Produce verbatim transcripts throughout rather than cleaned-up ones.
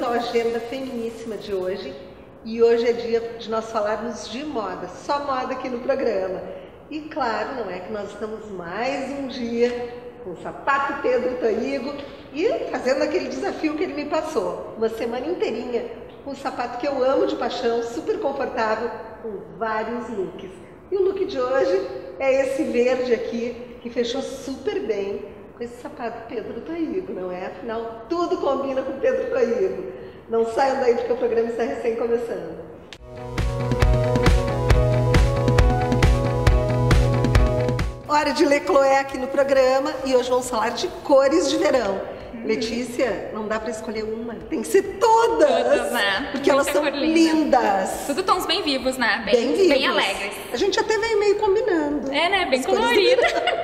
ao Agenda Feminíssima de hoje. E hoje é dia de nós falarmos de moda, só moda aqui no programa. E claro, não é que nós estamos mais um dia com o sapato Pedro Toigo e fazendo aquele desafio que ele me passou. Uma semana inteirinha com o sapato que eu amo de paixão, super confortável, com vários looks. E o look de hoje é esse verde aqui, que fechou super bem com esse sapato Pedro Toigo, não é? Afinal, tudo combina com Pedro Toigo. Não saiam daí porque o programa está recém começando. Hora de ler Chloé aqui no programa e hoje vamos falar de cores de verão. Hum. Letícia, não dá para escolher uma, tem que ser todas, todas né? Porque Muita elas são lindas. Tudo tons bem vivos, né? Bem, bem, vivos. Bem alegres. A gente até veio meio combinando. É, né? Bem colorida.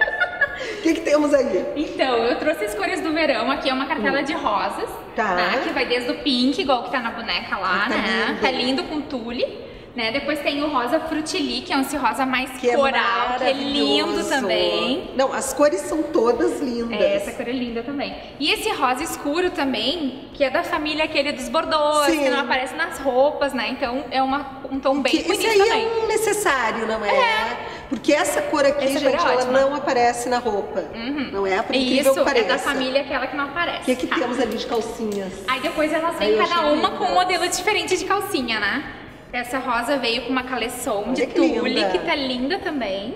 O que, que temos aí? Então, eu trouxe as cores do verão. Aqui é uma cartela hum. de rosas, tá. né? Que vai desde o pink, igual que tá na boneca lá, tá né? Lindo. Tá lindo com tule. Né? Depois tem o rosa frutili, que é um rosa mais que coral, é que é lindo também. Não, as cores são todas lindas. É, essa cor é linda também. E esse rosa escuro também, que é da família aquele dos bordôs, Sim. que não aparece nas roupas, né? Então é uma, um tom bem que, bonito esse aí também. É um necessário, não é? é? Porque essa cor aqui, essa gente, cor é ela ótima. não aparece na roupa. Uhum. Não é? Por incrível Isso, que pareça. é da família aquela que não aparece. O que, que tá. temos ali de calcinhas? Aí depois elas vêm cada uma com um modelo diferente de calcinha, né? Essa rosa veio com uma caleçon de tule, que tá linda também.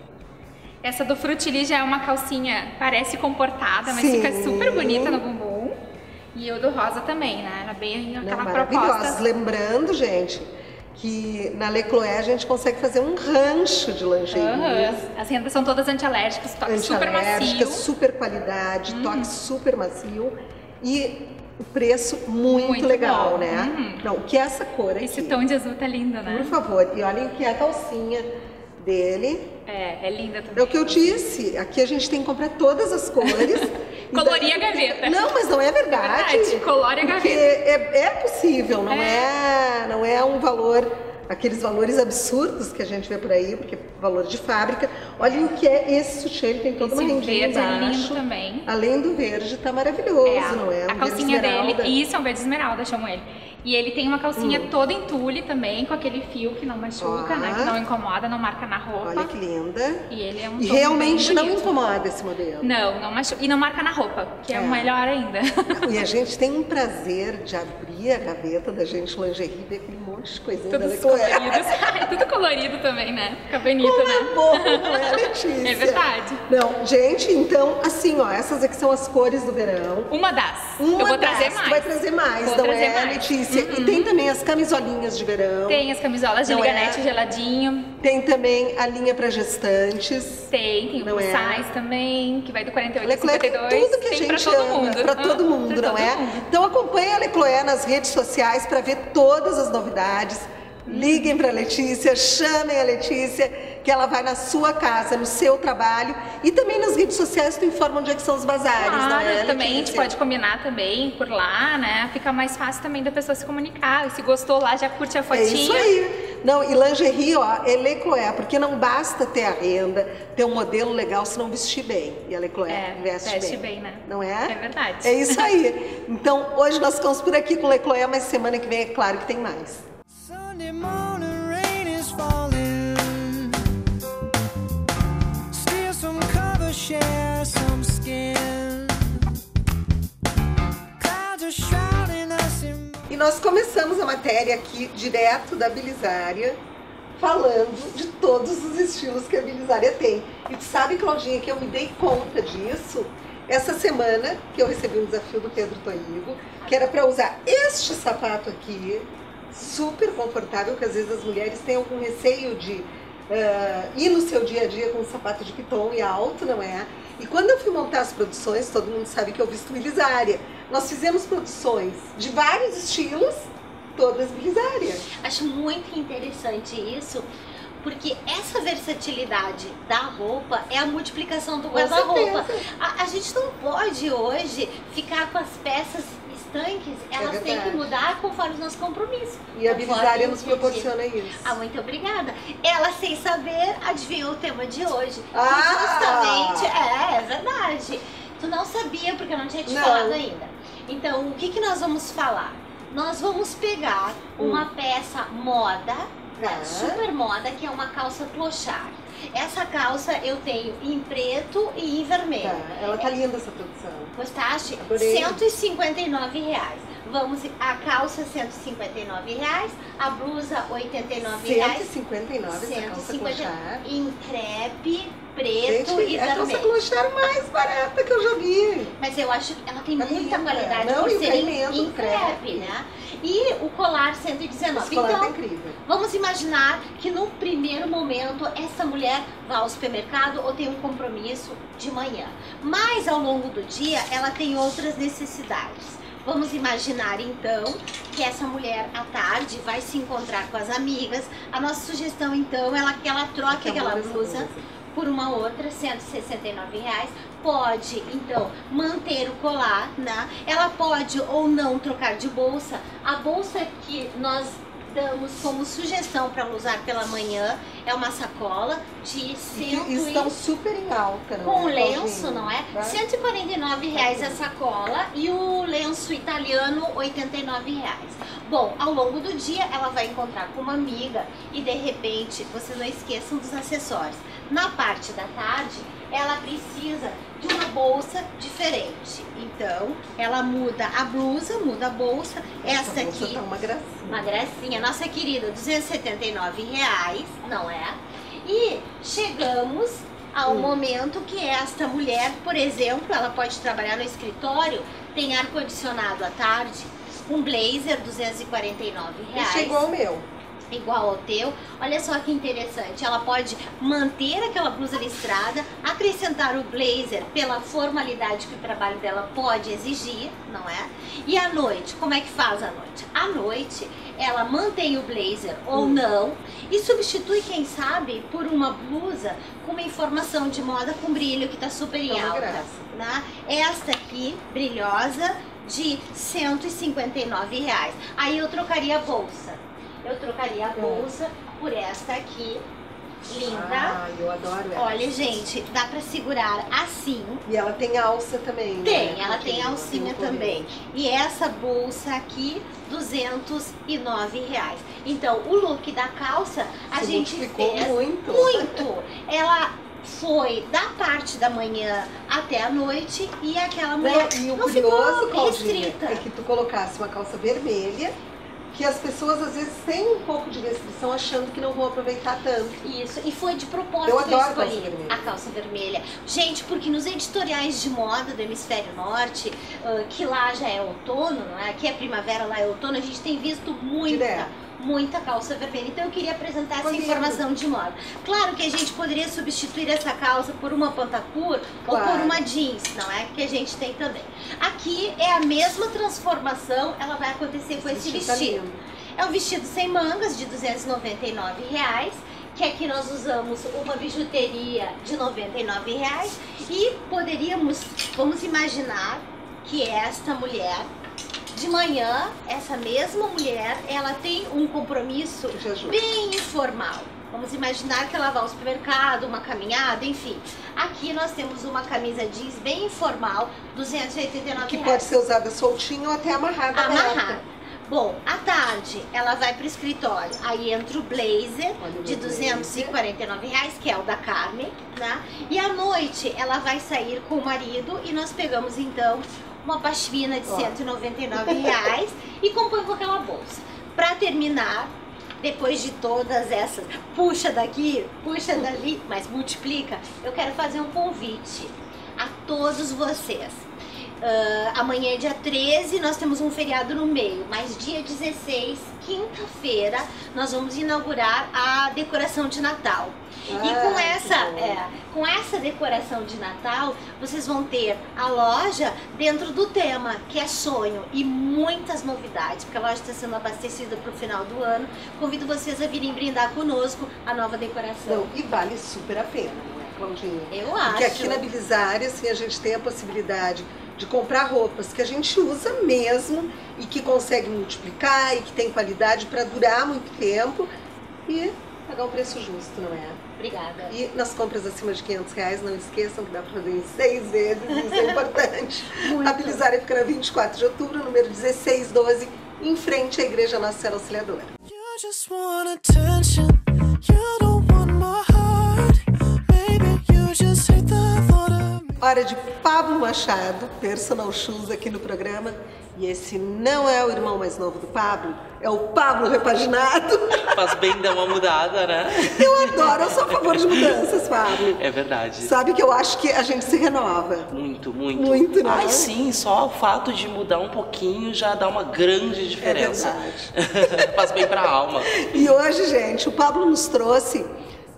Essa do frutili já é uma calcinha, parece comportada, mas Sim. fica super bonita no bumbum. E o do rosa também, né? Era bem aquela Não, proposta. Lembrando, gente, que na Le Chloé a gente consegue fazer um rancho de lingerie. Uhum. As rendas são todas antialérgicas, toque super macio. Super qualidade, uhum. toque super macio. E o preço muito, muito legal, bom. né? Uhum. Não, o que é essa cor aqui? Esse tom de azul tá lindo, né? Por favor, e olhem o que é a calcinha dele. É, é linda também. É o que eu disse, aqui a gente tem que comprar todas as cores. Colorir a gaveta. Não, mas não é verdade. É verdade, colore a gaveta. É, é possível, não é. é, não é um valor, aqueles valores absurdos que a gente vê por aí, porque é valor de fábrica. Olhem o que é esse sutiã, ele tem toda esse uma rendinha verde embaixo. É lindo também. Além do verde, tá maravilhoso, é, não é? Um a calcinha verde dele, isso é um verde esmeralda, chamo ele. E ele tem uma calcinha hum. toda em tule também, com aquele fio que não machuca, ah. né? Que não incomoda, não marca na roupa. Olha que linda. E ele é um E realmente não incomoda esse modelo. Não, não machuca. E não marca na roupa, que é, é o melhor ainda. E a gente tem um prazer de abrir a gaveta da gente lingerie e ver aquele monte de coisinha da Le Chloé. Tudo colorido também, né? Fica bonito, Como né? É bom, não é, Letícia? É verdade. Não, gente, então, assim, ó, essas aqui são as cores do verão. Uma das. Uma Eu vou das. trazer mais. Tu vai trazer mais, vou não trazer é, mais. Letícia? Uhum. E tem também as camisolinhas de verão. Tem as camisolas de não liganete é? geladinho. Tem também a linha para gestantes. Tem, tem o plus é? size também, que vai do quarenta e oito ao cinquenta e dois. Tudo que a tem gente pra todo ama, mundo. Pra todo mundo, pra não todo é? Mundo. Então acompanhe a Le Chloé nas redes sociais para ver todas as novidades. Liguem para a Letícia, chamem a Letícia, que ela vai na sua casa, no seu trabalho. E também nas redes sociais tu informa onde é que são os bazares, claro, não é, também a gente pode combinar também por lá, né? Fica mais fácil também da pessoa se comunicar. E se gostou lá, já curte a fotinha. É isso aí. Não, e lingerie, ó, é Le Chloé, porque não basta ter a renda, ter um modelo legal se não vestir bem. E a Le Chloé é, veste, veste bem. bem, né? Não é? É verdade. É isso aí. Então, hoje nós ficamos por aqui com Le Chloé, mas semana que vem é claro que tem mais. Sunday morning rain is falling. Steal some cover, share some skin. Clouds are shrouding us in... E nós começamos a matéria aqui direto da Bilisária, falando de todos os estilos que a Bilisária tem. E tu sabe, Claudinha, que eu me dei conta disso essa semana, que eu recebi um desafio do Pedro Toigo, que era para usar este sapato aqui, super confortável, que às vezes as mulheres têm algum receio de uh, ir no seu dia a dia com um sapato de piton e alto, não é? E quando eu fui montar as produções, todo mundo sabe que eu visto Bilisária. Nós fizemos produções de vários estilos, todas Bilisária. Acho muito interessante isso, porque essa versatilidade da roupa é a multiplicação do guarda-roupa. A, a gente não pode hoje ficar com as peças estanques, elas é têm que mudar conforme os nossos compromissos. E a Bilisária nos proporciona isso. Ah, muito obrigada. Ela, sem saber, adivinhou o tema de hoje. Ah! Justamente, é, é verdade. Tu não sabia porque eu não tinha te não. falado ainda. Então, o que, que nós vamos falar? nós vamos pegar Hum. uma peça moda, Tá. super moda, que é uma calça clochard. Essa calça eu tenho em preto e em vermelho. Tá, ela tá linda essa produção. Gostaste? Adorei. cento e cinquenta e nove reais. Vamos, a calça cento e cinquenta e nove reais, a blusa oitenta e nove cento e reais. cinquenta e nove essa calça clochard. Em crepe, preto Gente, e é a calça vermelho. clochard mais barata que eu já vi. Mas eu acho que ela tem Tá muita linda. qualidade Não, por e o ser em, caimento, em o crepe. crepe, né? E o colar cento e dezenove. Esse colar Então, tá incrível. vamos imaginar que no primeiro momento essa mulher vai ao supermercado ou tem um compromisso de manhã. Mas ao longo do dia ela tem outras necessidades. Vamos imaginar então que essa mulher à tarde vai se encontrar com as amigas. A nossa sugestão então é que ela troque Que aquela amor essa blusa blusa. por uma outra, cento e sessenta e nove reais. Pode, então, manter o colar, né? Ela pode ou não trocar de bolsa. A bolsa que nós damos como sugestão para usar pela manhã é uma sacola de cento E estão super em alta, não com é, lenço, Claudinha? não é? Tá? cento e quarenta e nove reais a sacola e o lenço italiano oitenta e nove reais. Bom, ao longo do dia ela vai encontrar com uma amiga e de repente, vocês não esqueçam dos acessórios. Na parte da tarde, ela precisa de uma bolsa diferente. Então, ela muda a blusa, muda a bolsa. Essa Essa bolsa aqui, tá uma gracinha. uma gracinha, nossa querida, duzentos e setenta e nove reais, não é? E chegamos ao Hum. momento que esta mulher, por exemplo, ela pode trabalhar no escritório, tem ar-condicionado à tarde, um blazer, duzentos e quarenta e nove E reais. chegou ao meu. Igual ao teu. Olha só que interessante, ela pode manter aquela blusa listrada, acrescentar o blazer pela formalidade que o trabalho dela pode exigir, não é? E à noite, como é que faz à noite? À noite, ela mantém o blazer ou Hum. não e substitui, quem sabe, por uma blusa com uma informação de moda com brilho que tá super em É uma alta, graça. né? Esta aqui, brilhosa, de cento e cinquenta e nove reais. Aí eu trocaria a bolsa. Eu trocaria a bolsa por esta aqui, linda. Ah, eu adoro ela. Olha, gente, dá pra segurar assim. E ela tem alça também, Tem, né? ela Porque tem ela alcinha tem um também. E essa bolsa aqui, duzentos e nove reais. Então, o look da calça, a Se gente multiplicou fez muito. muito. Ela foi da parte da manhã até a noite e aquela mulher Não, e o não curioso, ficou Claudinha, restrita. é que tu colocasse uma calça vermelha, que as pessoas às vezes têm um pouco de restrição achando que não vão aproveitar tanto. Isso, e foi de propósito Eu que eu adoro calça escolhi vermelha. a calça vermelha. Gente, porque nos editoriais de moda do Hemisfério Norte, ah, que lá já é outono, não é? Aqui é primavera, lá é outono, a gente tem visto muita, Direto. muita calça vermelha. Então eu queria apresentar essa Foi lindo. informação de moda. Claro que a gente poderia substituir essa calça por uma pantacur ou Claro. por uma jeans, não é? Que a gente tem também. Aqui é a mesma transformação, ela vai acontecer com esse vestido tá vestido. lindo. É um vestido sem mangas de duzentos e noventa e nove reais, que aqui nós usamos uma bijuteria de noventa e nove reais e poderíamos, vamos imaginar que esta mulher, de manhã, essa mesma mulher, ela tem um compromisso De ajuda. bem informal. Vamos imaginar que ela vai ao supermercado, uma caminhada, enfim. Aqui nós temos uma camisa jeans bem informal, duzentos e oitenta e nove Que reais. pode ser usada soltinho ou até amarrada. Amarrada. aberta. Bom, à tarde ela vai pro escritório, aí entra o blazer Olha o de meu duzentos e quarenta e nove reais, que é o da Carmen, né? E à noite ela vai sair com o marido e nós pegamos então uma pashmina de Ó. cento e noventa e nove reais e compõe com aquela bolsa. Pra terminar, depois de todas essas, puxa daqui, puxa dali, mas multiplica, eu quero fazer um convite a todos vocês. Uh, amanhã é dia treze, nós temos um feriado no meio, mas dia dezesseis, quinta-feira, nós vamos inaugurar a decoração de Natal. E com Ah, que essa, bom. é, com essa decoração de Natal, vocês vão ter a loja dentro do tema, que é sonho, e muitas novidades, porque a loja está sendo abastecida para o final do ano. Convido vocês a virem brindar conosco a nova decoração. Não, e vale super a pena, não é, Claudinha? Eu acho. Porque aqui na Bilizari, assim, a gente tem a possibilidade de comprar roupas que a gente usa mesmo e que consegue multiplicar e que tem qualidade para durar muito tempo e pagar um preço justo, não é? Obrigada. E nas compras acima de quinhentos reais, não esqueçam que dá para fazer em seis vezes, isso é importante. Muito. A Bilizari fica na vinte e quatro de outubro, número dezesseis doze, em frente à Igreja Nossa Senhora Auxiliadora. You just want attention. You don't want my heart. Maybe you just hate the thought of me. Hora de Pablo Machado, personal shoes aqui no programa. E esse não é o irmão mais novo do Pablo, é o Pablo repaginado. Faz bem dar uma mudada, né? Eu adoro, eu sou a favor de mudanças, Pablo. É verdade. Sabe que eu acho que a gente se renova. Muito, muito. Muito, né? Ai, sim, só o fato de mudar um pouquinho já dá uma grande diferença. É verdade. Faz bem pra alma. E hoje, gente, o Pablo nos trouxe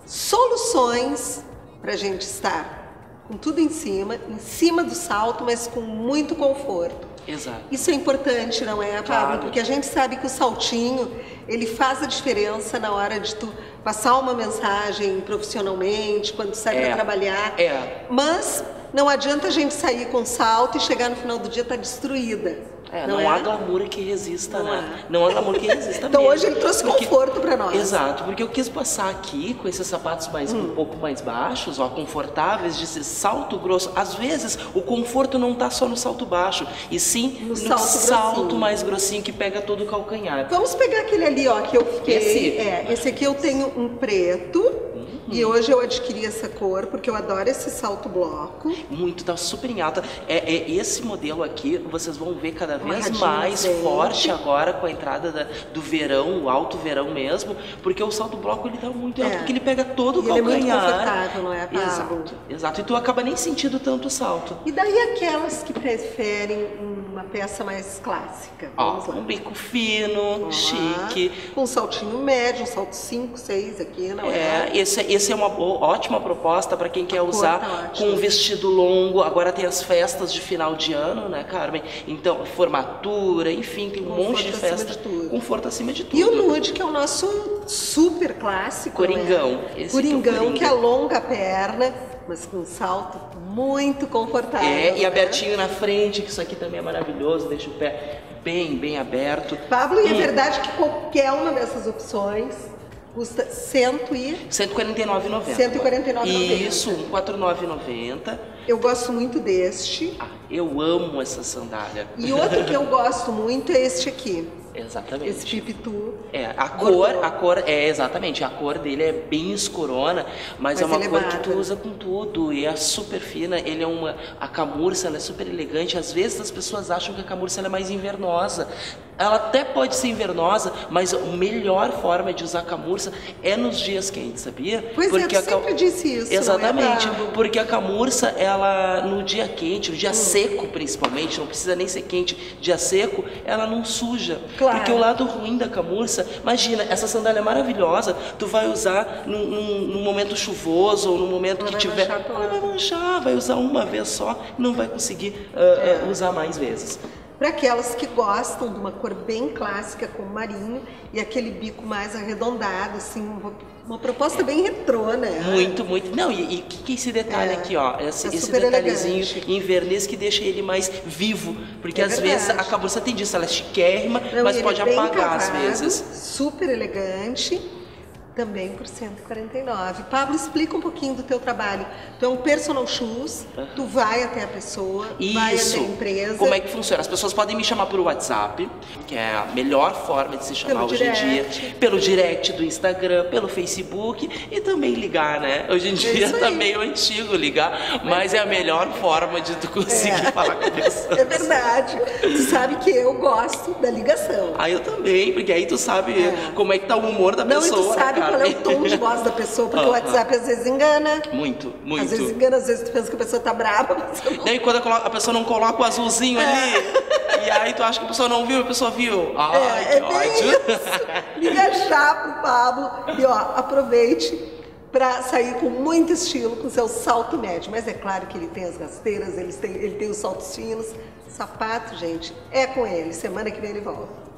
soluções pra gente estar com tudo em cima, em cima do salto, mas com muito conforto. Exato. Isso é importante, não é, Pablo? Claro. Porque a gente sabe que o saltinho, ele faz a diferença na hora de tu passar uma mensagem profissionalmente, quando tu sai É. pra trabalhar. É. Mas não adianta a gente sair com salto e chegar no final do dia tá destruída. É, não, é? há glamour que resista, Não né? há. Não há glamour que resista Então mesmo. hoje ele trouxe Porque- conforto pra nós. Exato, porque eu quis passar aqui com esses sapatos mais, Hum. um pouco mais baixos, ó, confortáveis, de ser salto grosso. Às vezes, o conforto não tá só no salto baixo, e sim No no, salto salto, grossinho. mais grossinho que pega todo o calcanhar. Vamos pegar aquele ali, ó, que eu fiquei. Esse? É, esse aqui eu tenho um preto. E hoje eu adquiri essa cor porque eu adoro esse salto bloco. Muito, tá super em alta. É, é esse modelo aqui, vocês vão ver cada vez Amarradinho mais na frente. forte agora com a entrada da- do verão, o alto verão mesmo, porque o salto bloco ele tá muito alto, É. porque ele pega todo o E ele é muito calcanhar. confortável, não é, Pablo? Exato, exato. E tu acaba nem sentindo tanto o salto. E daí aquelas que preferem uma peça mais clássica. Ó, Vamos lá. um bico fino, Ó, chique. Com um saltinho médio, um salto cinco, seis aqui, não é? É, esse, esse é uma boa, ótima proposta para quem quer cor usar tá com ótima. um vestido longo. Agora tem as festas de final de ano, né, Carmen? Então, formatura, enfim, tem um Conforto monte de acima festa. de tudo. Conforto acima de tudo. E o nude, que é o nosso super clássico. Coringão. Não é? Esse aqui é o Coringão, Coringa. que alonga a perna, mas com um salto muito confortável. É, e né? abertinho na frente, que isso aqui também é maravilhoso, deixa o pé bem, bem aberto. Pablo, e é Hum. verdade que qualquer uma dessas opções custa cento e... cento e quarenta e nove reais e noventa centavos. cento e quarenta e nove reais e noventa Isso, cento e quarenta e nove reais e noventa centavos. Eu gosto muito deste. Ah, eu amo essa sandália. E outro que eu gosto muito é este aqui. Exatamente. Esse pipitu. É, a Bordô. cor, a cor, é exatamente, a cor dele é bem escurona, mas, Mas é uma ele é cor que tu bárbaro. usa com tudo e é super fina. Ele é uma, a camurça, ela é super elegante. Às vezes as pessoas acham que a camurça ela é mais invernosa. Ela até pode ser invernosa, mas a melhor forma de usar a camurça é nos dias quentes, sabia? Pois é, tu a ca- sempre disse isso, Exatamente, não é, Pablo? porque a camurça, ela no dia quente, no Hum. dia seco principalmente, não precisa nem ser quente, dia seco, ela não suja. Claro. Porque o lado ruim da camurça, imagina, essa sandália é maravilhosa, tu vai usar num, num- num momento chuvoso ou num momento Ela que vai tiver. manchar toda. Ela vai manchar, vai usar uma vez só e não vai conseguir ah, ah, usar mais vezes. Para aquelas que gostam de uma cor bem clássica com marinho e aquele bico mais arredondado, assim, uma, uma proposta bem retrô, né? Muito, muito. Não, e, e que, que esse detalhe É, aqui, ó, esse, é esse super detalhezinho elegante. em verniz que deixa ele mais vivo, porque É às verdade. vezes a camurça tem disso, ela é chiquérrima, Não, mas ele pode é bem apagar às cavado, vezes. Super elegante, também por cento e quarenta e nove reais. Pablo, explica um pouquinho do teu trabalho. Tu é um personal shoes, tu vai até a pessoa, vai até Isso. a empresa. Como é que funciona? As pessoas podem me chamar por WhatsApp, que é a melhor forma de se chamar Pelo hoje em direct. dia. Pelo direct do Instagram, pelo Facebook e também ligar, né? Hoje em dia isso aí. tá meio antigo ligar, mas é a melhor forma de tu conseguir É. falar com a pessoa. É verdade. Tu sabe que eu gosto da ligação. Ah, eu também, porque aí tu sabe É. como é que tá o humor da Não, e pessoa. tu né, sabe qual é Carmen? o tom de voz da pessoa, porque o Aham. WhatsApp às vezes engana. Muito, muito. Às vezes engana, às vezes tu pensa que a pessoa tá brava, mas eu não. E aí quando a colo- a pessoa não coloca o azulzinho ali, e aí tu acha que a pessoa não viu, a pessoa viu. Ai, É, que é bem ódio. isso. Liga já pro Pablo e ó, aproveite para sair com muito estilo com seu salto médio. Mas é claro que ele tem as rasteiras, ele tem, ele tem os saltos finos. Sapato, gente, é com ele. Semana que vem ele volta.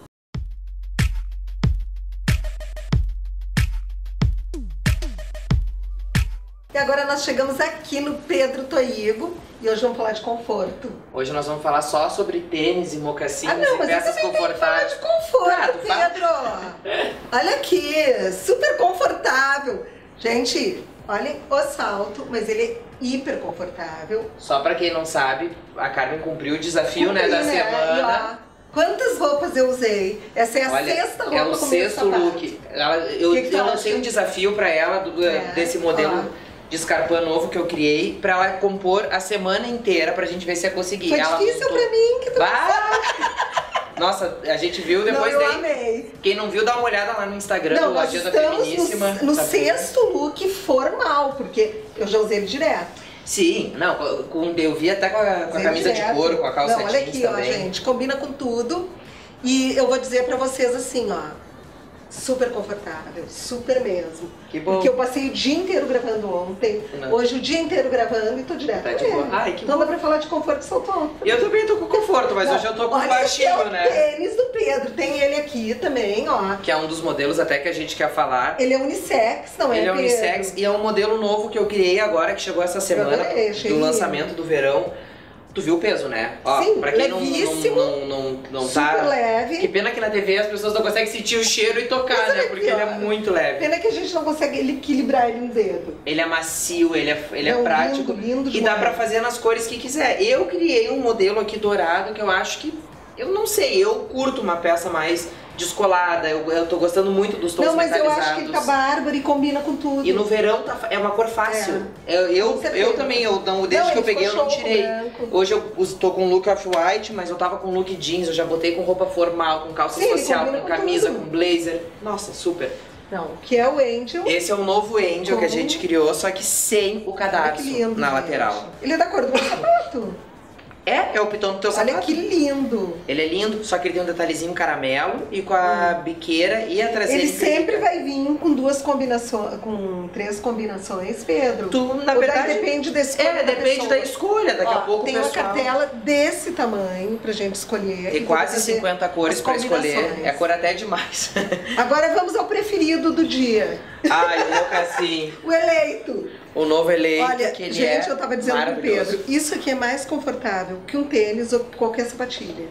E agora nós chegamos aqui no Pedro Toigo e hoje vamos falar de conforto. Hoje nós vamos falar só sobre tênis e mocassins Ah, não, e mas eu peças também tenho que falar confortáveis. de conforto, Claro, fala. Pedro. Olha aqui, super confortável. Gente, olhem o salto, mas ele é hiper confortável. Só pra quem não sabe, a Carmen cumpriu o desafio, né, da Cumpri, semana. E, ó, Quantas roupas eu usei? Essa é a Olha, sexta roupa é o com sexto meu sapato. look. Ela, eu Que que tu eu acha? lancei um desafio pra ela do, É, desse modelo ó. de escarpã novo que eu criei, pra ela compor a semana inteira pra gente ver se ia conseguir. Foi ela difícil montou... pra mim, que tu Ah! Nossa, a gente viu depois não, eu daí. amei. Quem não viu, dá uma olhada lá no Instagram Não, do nós Agenda estamos Feminíssima. no, no tá bem? sexto look formal, porque eu já usei ele direto. Sim, não, com, eu vi até com a, com a Usei camisa direto. de couro, com a calça Não, olha jeans aqui, também. ó, gente, combina com tudo. E eu vou dizer pra vocês assim, ó, super confortável, super mesmo. Que bom. Porque eu passei o dia inteiro gravando ontem, Não. hoje o dia inteiro gravando e tô direto Tá com de boa. ele. Ai, que Então bom. dá pra falar de conforto soltou. E eu também tô com conforto, mas Não, hoje eu tô com olha, baixinho, esse é o né? tênis do Pedro, tem ele aqui também, ó. Que é um dos modelos até que a gente quer falar. Ele é unissex, não é, Ele é Pedro? unissex e é um modelo novo que eu criei agora, que chegou essa semana adorei, achei do lindo. lançamento do verão. Tu viu o peso, né? Ó, Sim, pra quem não, levíssimo, não, não, não, não super tá... leve. Que pena que na T V as pessoas não conseguem sentir o cheiro e tocar, Mas olha né? aqui, Porque ele é ó. muito leve. Pena que a gente não consegue ele equilibrar ele no dedo. Ele é macio, ele é, ele é Não, prático. lindo, lindo e dá demais. pra fazer nas cores que quiser. Eu criei um modelo aqui dourado que eu acho que... Eu não sei, eu curto uma peça mais descolada. Eu, eu tô gostando muito dos tons Não, mas eu metalizados. acho que ele tá bárbaro e combina com tudo. E no verão tá, é uma cor fácil. É. Eu, eu, Com certeza. eu também, eu não, desde Não, que eu ele peguei eu ficou não show com tirei. branco. Hoje eu uso- tô com look off-white, mas eu tava com look jeans, eu já botei com roupa formal, com calça Sim, ele social, combina com com camisa, tudo. com blazer. Nossa, super. Não, que é o Angel. Esse é o novo Angel que a Como? gente criou, só que sem o Olha cadarço que lindo, na gente. lateral. Ele é da cor do meu sapato. É, é o pitão do teu sapato. Olha que lindo. Ele é lindo, só que ele tem um detalhezinho caramelo e com a biqueira e a traseira. Ele sempre imprimica. vai vir com duas combinações, com três combinações, Pedro. Tu, na Ou daí verdade, depende da escolha É, da depende pessoa. da escolha. Daqui Ó, a pouco tem o uma pessoal... cartela desse tamanho pra gente escolher. Tem e vou quase fazer cinquenta cores as pra escolher. combinações. É cor até demais. Agora vamos ao preferido do dia. Ai, o mocassim. O eleito. O novo eleito, Olha, que ele gente, é eu tava dizendo pro maravilhoso. Pedro, isso aqui é mais confortável que um tênis ou qualquer sapatilha.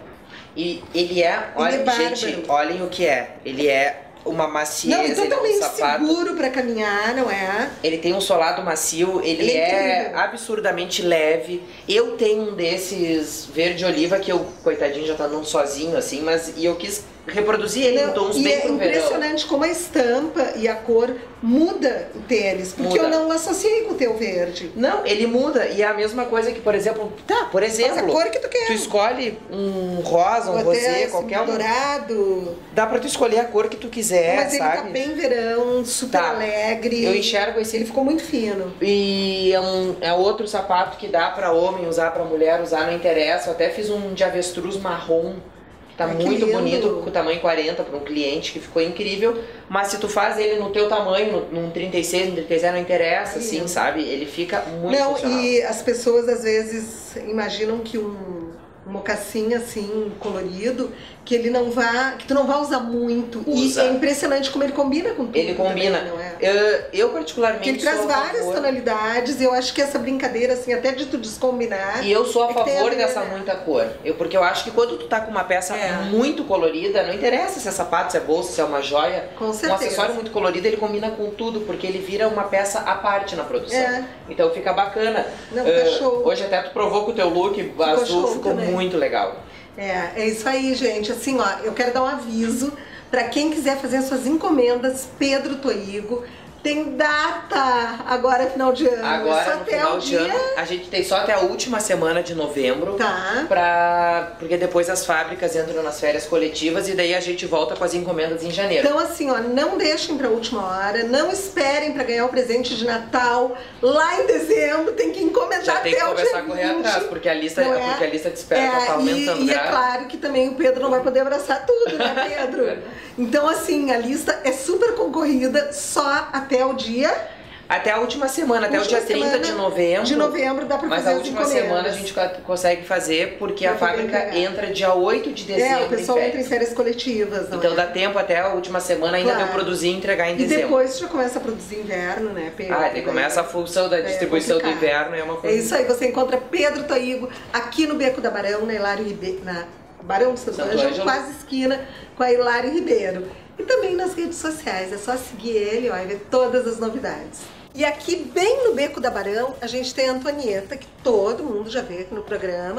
E ele é, olha, é bárbaro. gente, olhem o que é. Ele é uma maciez, Não, e ele é um totalmente sapato. seguro pra caminhar, não é? Ele tem um solado macio, ele, Ele é é, incrível. absurdamente leve. Eu tenho um desses verde oliva que eu, coitadinho, já tá andando sozinho assim, mas e eu quis reproduzir ele em Não, tons e bem é pro verão. impressionante como a estampa e a cor muda o tênis, porque Muda. eu não associei com o teu verde. Não, ele muda e é a mesma coisa que, por exemplo, tá, por Faz a exemplo, cor que tu quer. tu escolhe um rosa, um Ou rosé, até, assim, qualquer um. dourado. Dá pra tu escolher a cor que tu quiser, Mas ele sabe? tá bem verão, super Tá. alegre. Eu enxergo esse Ele ficou muito fino. E é, um, é outro sapato que dá pra homem usar, pra mulher usar, não interessa. Eu até fiz um de avestruz marrom, que tá Ai, que muito lindo. bonito, com o tamanho quarenta para um cliente, que ficou incrível. Mas se tu faz ele no teu tamanho, no- num trinta e seis, num trinta e sete, não interessa, assim, Lindo. sabe? Ele fica muito Não, funcional. e as pessoas às vezes imaginam que um, um mocassim assim, colorido, que ele não vá, que tu não vai usar muito. Usa. E é impressionante como ele combina com tudo. Ele combina. também, não é? Eu, eu particularmente Porque ele traz sou a várias favor- tonalidades, e eu acho que essa brincadeira, assim, até de tu descombinar. E eu sou a é que tem a favor ver, dessa né? muita cor. Eu, porque eu acho que quando tu tá com uma peça É. muito colorida, não interessa se é sapato, se é bolsa, se é uma joia. Com Um certeza. acessório muito colorido, ele combina com tudo, porque ele vira uma peça à parte na produção. É. Então fica bacana. Não, tá Eh, show. Hoje até tu provou com o teu look azul, show ficou também. muito legal. É, é isso aí, gente. Assim, ó, eu quero dar um aviso para quem quiser fazer suas encomendas, Pedro Toigo. Tem data agora, final de ano. Agora, Só no até final o de dia... ano, a gente tem só até a última semana de novembro. Tá. Pra... Porque depois as fábricas entram nas férias coletivas e daí a gente volta com as encomendas em janeiro. Então, assim, ó, não deixem pra última hora, não esperem pra ganhar o presente de Natal lá em dezembro, tem que encomendar Já tem que até o começar dia a correr vinte. atrás, porque a lista, Não é? porque a lista de espera É, tá aumentando. e, e é gra- claro que também o Pedro não vai poder abraçar tudo, né, Pedro? Então, assim, a lista é super concorrida, só até o dia Até a última semana, até Última o dia trinta de semana novembro. de novembro dá pra Mas fazer a as última encomendas. semana a gente co- consegue fazer porque Pra a poder fábrica entregar. entra dia oito de dezembro. É, o pessoal em entra em férias. férias coletivas, não Então é? dá tempo até a última semana ainda Claro. de eu produzir e entregar em E dezembro. depois já começa a produzir inverno, né, Pedro? Ah, daí começa a função da distribuição do complicado. inverno, é uma É coisa. isso aí, você encontra Pedro Toigo aqui no Beco da Barão, na Hilário Ribeiro, na Barão do Santo Santo Ângelo, Ângelo. quase esquina com a Hilário Ribeiro. E também nas redes sociais, é só seguir ele, ó, e ver todas as novidades. E aqui, bem no Beco da Barão, a gente tem a Antonieta, que todo mundo já vê aqui no programa.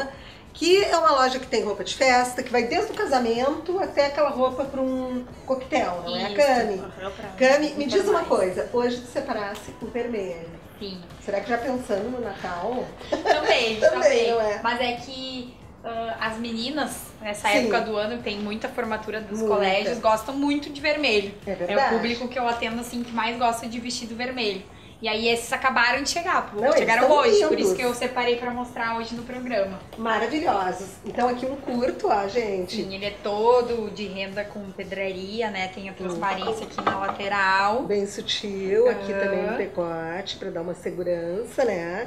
que é uma loja que tem roupa de festa, que vai desde o casamento até aquela roupa para um coquetel, não é, Isso. Cami? Cami, me diz uma mais. coisa, hoje tu separasse o vermelho. Sim. Será que já pensando no Natal? Também, Também, também. não é? Mas é que uh, as meninas, nessa Sim. época do ano, tem muita formatura dos Muita. colégios, gostam muito de vermelho. É É verdade. o público que eu atendo, assim, que mais gosta de vestido vermelho. E aí esses acabaram de chegar, Não, eles chegaram tão hoje, por lindos. isso que eu separei pra mostrar hoje no programa. Maravilhosos. Então aqui um curto, ó, gente. Sim, ele é todo de renda com pedraria, né? Tem a transparência aqui na lateral. Bem sutil, aqui Aham. também um decote para dar uma segurança, né?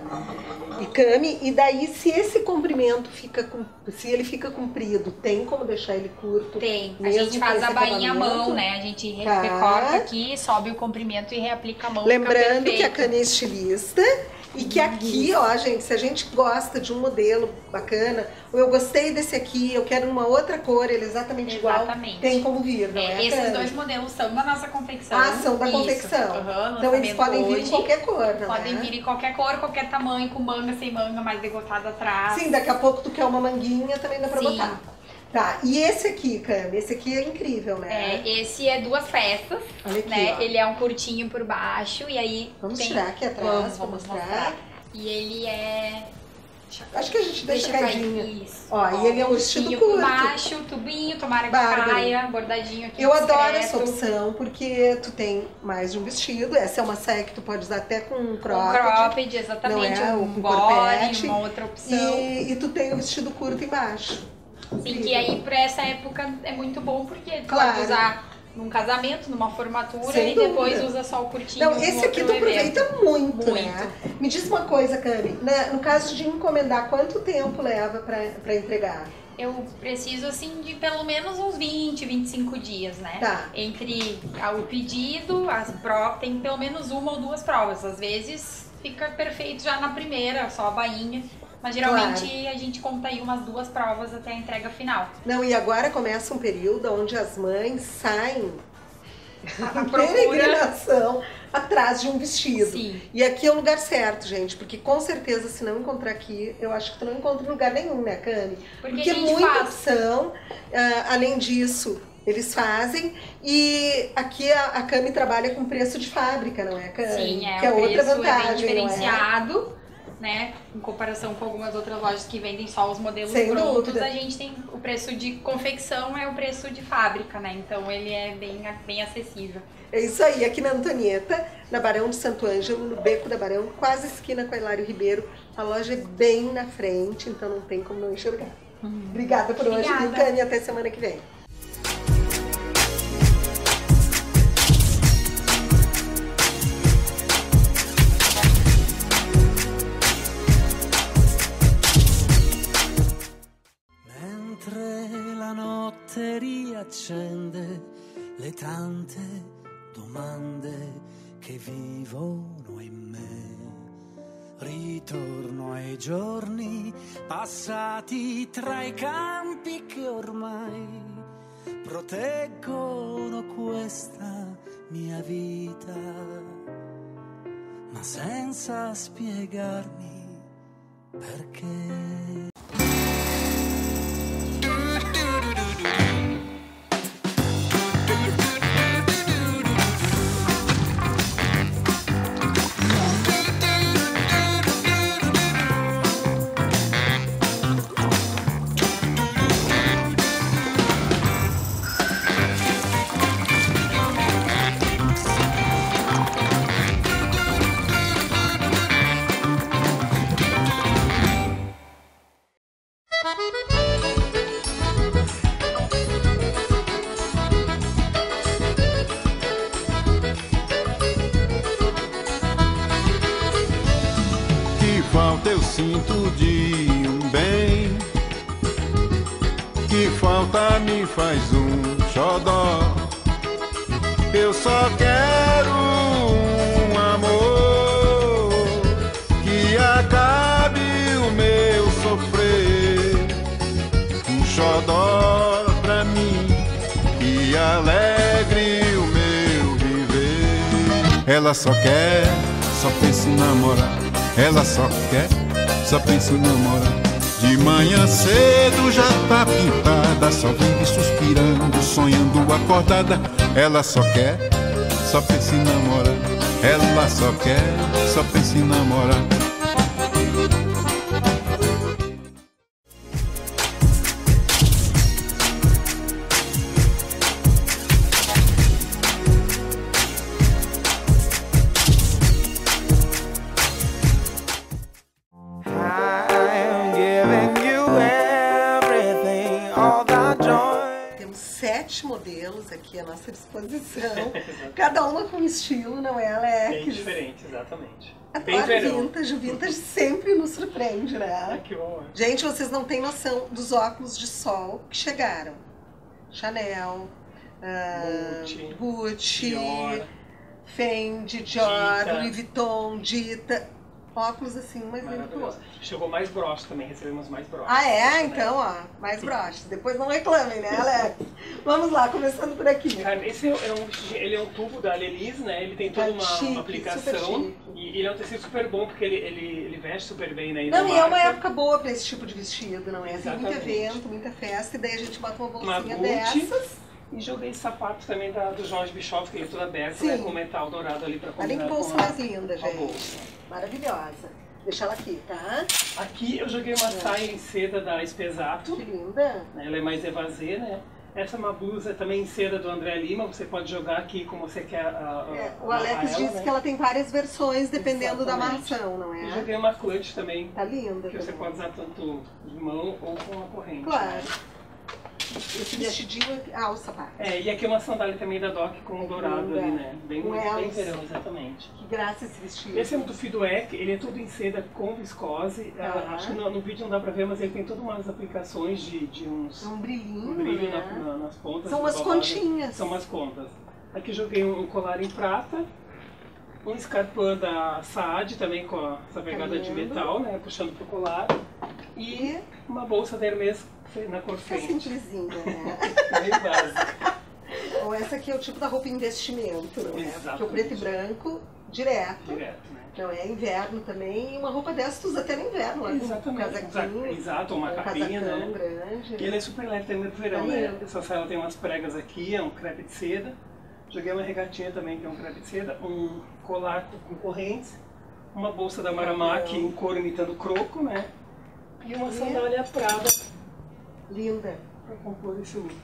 E Cami, e daí se esse comprimento fica com, se ele fica comprido, tem como deixar ele curto? Tem, a Mesmo gente com faz esse a bainha à acabamento? mão, né? A gente re- Tá. recorta aqui, sobe o comprimento e reaplica a mão. Lembrando fica que a perfeito. Cami é estilista e que aqui, ó, gente, se a gente gosta de um modelo bacana, ou eu gostei desse aqui, eu quero uma outra cor, ele é exatamente, Exatamente. igual, tem como vir, não é? É, esses Cami? dois modelos são da nossa confecção. Ah, são da Isso. confecção. Aham, Então eles lançamento podem vir em hoje. qualquer cor, não Podem é? vir em qualquer cor, qualquer tamanho, com manga, sem manga, mais degotada atrás. Sim, daqui a pouco tu quer uma manguinha, também dá pra Sim. botar. Tá, e esse aqui, Cami, esse aqui é incrível, né? É, esse é duas peças, Olha aqui, né? ó. Ele é um curtinho por baixo e aí Vamos tem... tirar aqui atrás Vamos, pra vamos mostrar. mostrar. E ele é... Acho que a gente deixa, caidinho. cair. Isso. Ó, e ele é um curtinho vestido por curto. baixo, tubinho, tomara que Bárbaro. caia, bordadinho aqui Eu adoro discreto. essa opção, porque tu tem mais de um vestido. Essa é uma saia que tu pode usar até com um Com cropped. cropped, exatamente, não é? um Ou com body, corpete. uma outra opção. E, e tu tem o vestido curto embaixo. Sim, que aí pra essa época é muito bom, porque tu Claro. pode usar num casamento, numa formatura, Sem e depois dúvida. usa só o curtinho. Não, no esse aqui tu outro evento. aproveita muito, Muito. né? Me diz uma coisa, Cami. né, No caso de encomendar, quanto tempo leva pra, pra entregar? Eu preciso, assim, de pelo menos uns vinte, vinte e cinco dias, né? Tá. Entre a- o pedido, as provas, tem pelo menos uma ou duas provas. Às vezes fica perfeito já na primeira, só a bainha. Mas geralmente a gente conta aí umas duas provas até a entrega final. Não, e agora começa um período onde as mães saem A em procura. peregrinação atrás de um vestido. Sim. E aqui é o lugar certo, gente, porque com certeza se não encontrar aqui, eu acho que tu não encontra em lugar nenhum, né, Cami? Porque, Porque a é gente muita faz. opção, ah, além disso, eles fazem, e aqui a, a Cami trabalha com preço de fábrica, não é, Cami? Sim, é, que é o outra preço é bem vantagem, não é? diferenciado, né? Em comparação com algumas outras lojas que vendem só os modelos Sem prontos, dúvida. a gente tem o preço de confecção é o preço de fábrica, né? Então ele é bem, bem acessível. É isso aí, aqui na Antonieta, na Barão de Santo Ângelo, no Beco da Barão, quase esquina com a Hilário Ribeiro. A loja é bem na frente, então não tem como não enxergar. Obrigada por hoje, Obrigada. viu, Cami? Até semana que vem. Mentre la notte riaccende le tante domande che vivono in me, ritorno ai giorni passati tra i campi che ormai proteggono questa mia vita, ma senza spiegarmi perché. Que falta eu sinto de um bem, que falta me faz um xodó. Eu só quero um amor que acabe o meu sofrer, um xodó pra mim que alegre o meu viver. Ela só quer, só pensa em namorar. Ela só quer, só pensa em namorar. De manhã cedo já tá pintada, só vive suspirando, sonhando acordada. Ela só quer, só pensa em namorar. Ela só quer, só pensa em namorar. Sete modelos aqui à nossa disposição, cada uma com estilo, não é, Alex? Bem diferente, exatamente. Bem verão. Vintage, o vintage sempre nos surpreende, né? Ah, que bom. Gente, vocês não têm noção dos óculos de sol que chegaram. Chanel, uh, Gucci, Dior, Fendi, Dior, Dita. Louis Vuitton, Dita. Óculos assim, mais lindo que o outro. Chegou mais broche também, recebemos mais broche. Ah, é? Então, ó, mais broches. Depois não reclamem, né, Alex? Vamos lá, começando por aqui. Cara, esse é um, ele é um tubo da Lelis, né? Ele tem toda uma, chique, uma aplicação. E ele é um tecido super bom, porque ele, ele, ele veste super bem, né? Não, e é uma época boa pra esse tipo de vestido, não é? Tem muito Exatamente. evento, muita festa, e daí a gente bota uma Uma bolsinha Gucci. dessas. E joguei esse sapato também da, do Jorge Bischoff, que ele é todo aberto, Sim. né? Com metal dourado ali pra Olha combinar que bolsa com a, mais linda, com a gente. bolsa. Maravilhosa. Deixa ela aqui, tá? Aqui eu joguei uma É. saia em seda da Espesato. Que linda. Ela é mais evasê, né? Essa é uma blusa também em seda do André Lima, você pode jogar aqui como você quer. A, a, É, o amarrar Alex ela, disse né? que ela tem várias versões dependendo da Exatamente. amarração, não Eu é? joguei uma clutch também, Tá linda. que você também. pode usar tanto de mão ou com a corrente. Claro. né? Esse vestidinho aqui. Ah, o sapato. É, e aqui é uma sandália também da Doc com um dourado linda. ali, né? Bem, Com bem elas. verão, exatamente. Que graça esse vestido. Esse é do Fiduec, ele é todo em seda com viscose. Ah. Ah, acho que no, no vídeo não dá pra ver, mas ele tem todas umas aplicações de, de uns É um brilhinho, um brilho né? na- na- nas pontas. São umas babado. continhas. São umas contas. Aqui eu joguei um colar em prata, um escarpão da Saad também com a- essa pegada de lindo. metal, né? Puxando pro colar. E E uma bolsa da Hermès na cor fica frente. simplesinha, né? Bem básica. Bom, essa aqui é o tipo da roupa investimento, não é? Porque o Exatamente. preto e branco, direto. Direto, né? Não é inverno também, e uma roupa dessa tu usa até no inverno, lá com um Exatamente. casaquinho, Exato, uma um capinha, casacão né? grande. E ele é super leve também pro verão, Tá né? lindo. Essa saia tem umas pregas aqui, é um crepe de seda. Joguei uma regatinha também, que é um crepe de seda. Um colar com correntes. Uma bolsa da Maramaki em couro imitando croco, né? E uma E? sandália Prada Linda. pra compor esse look.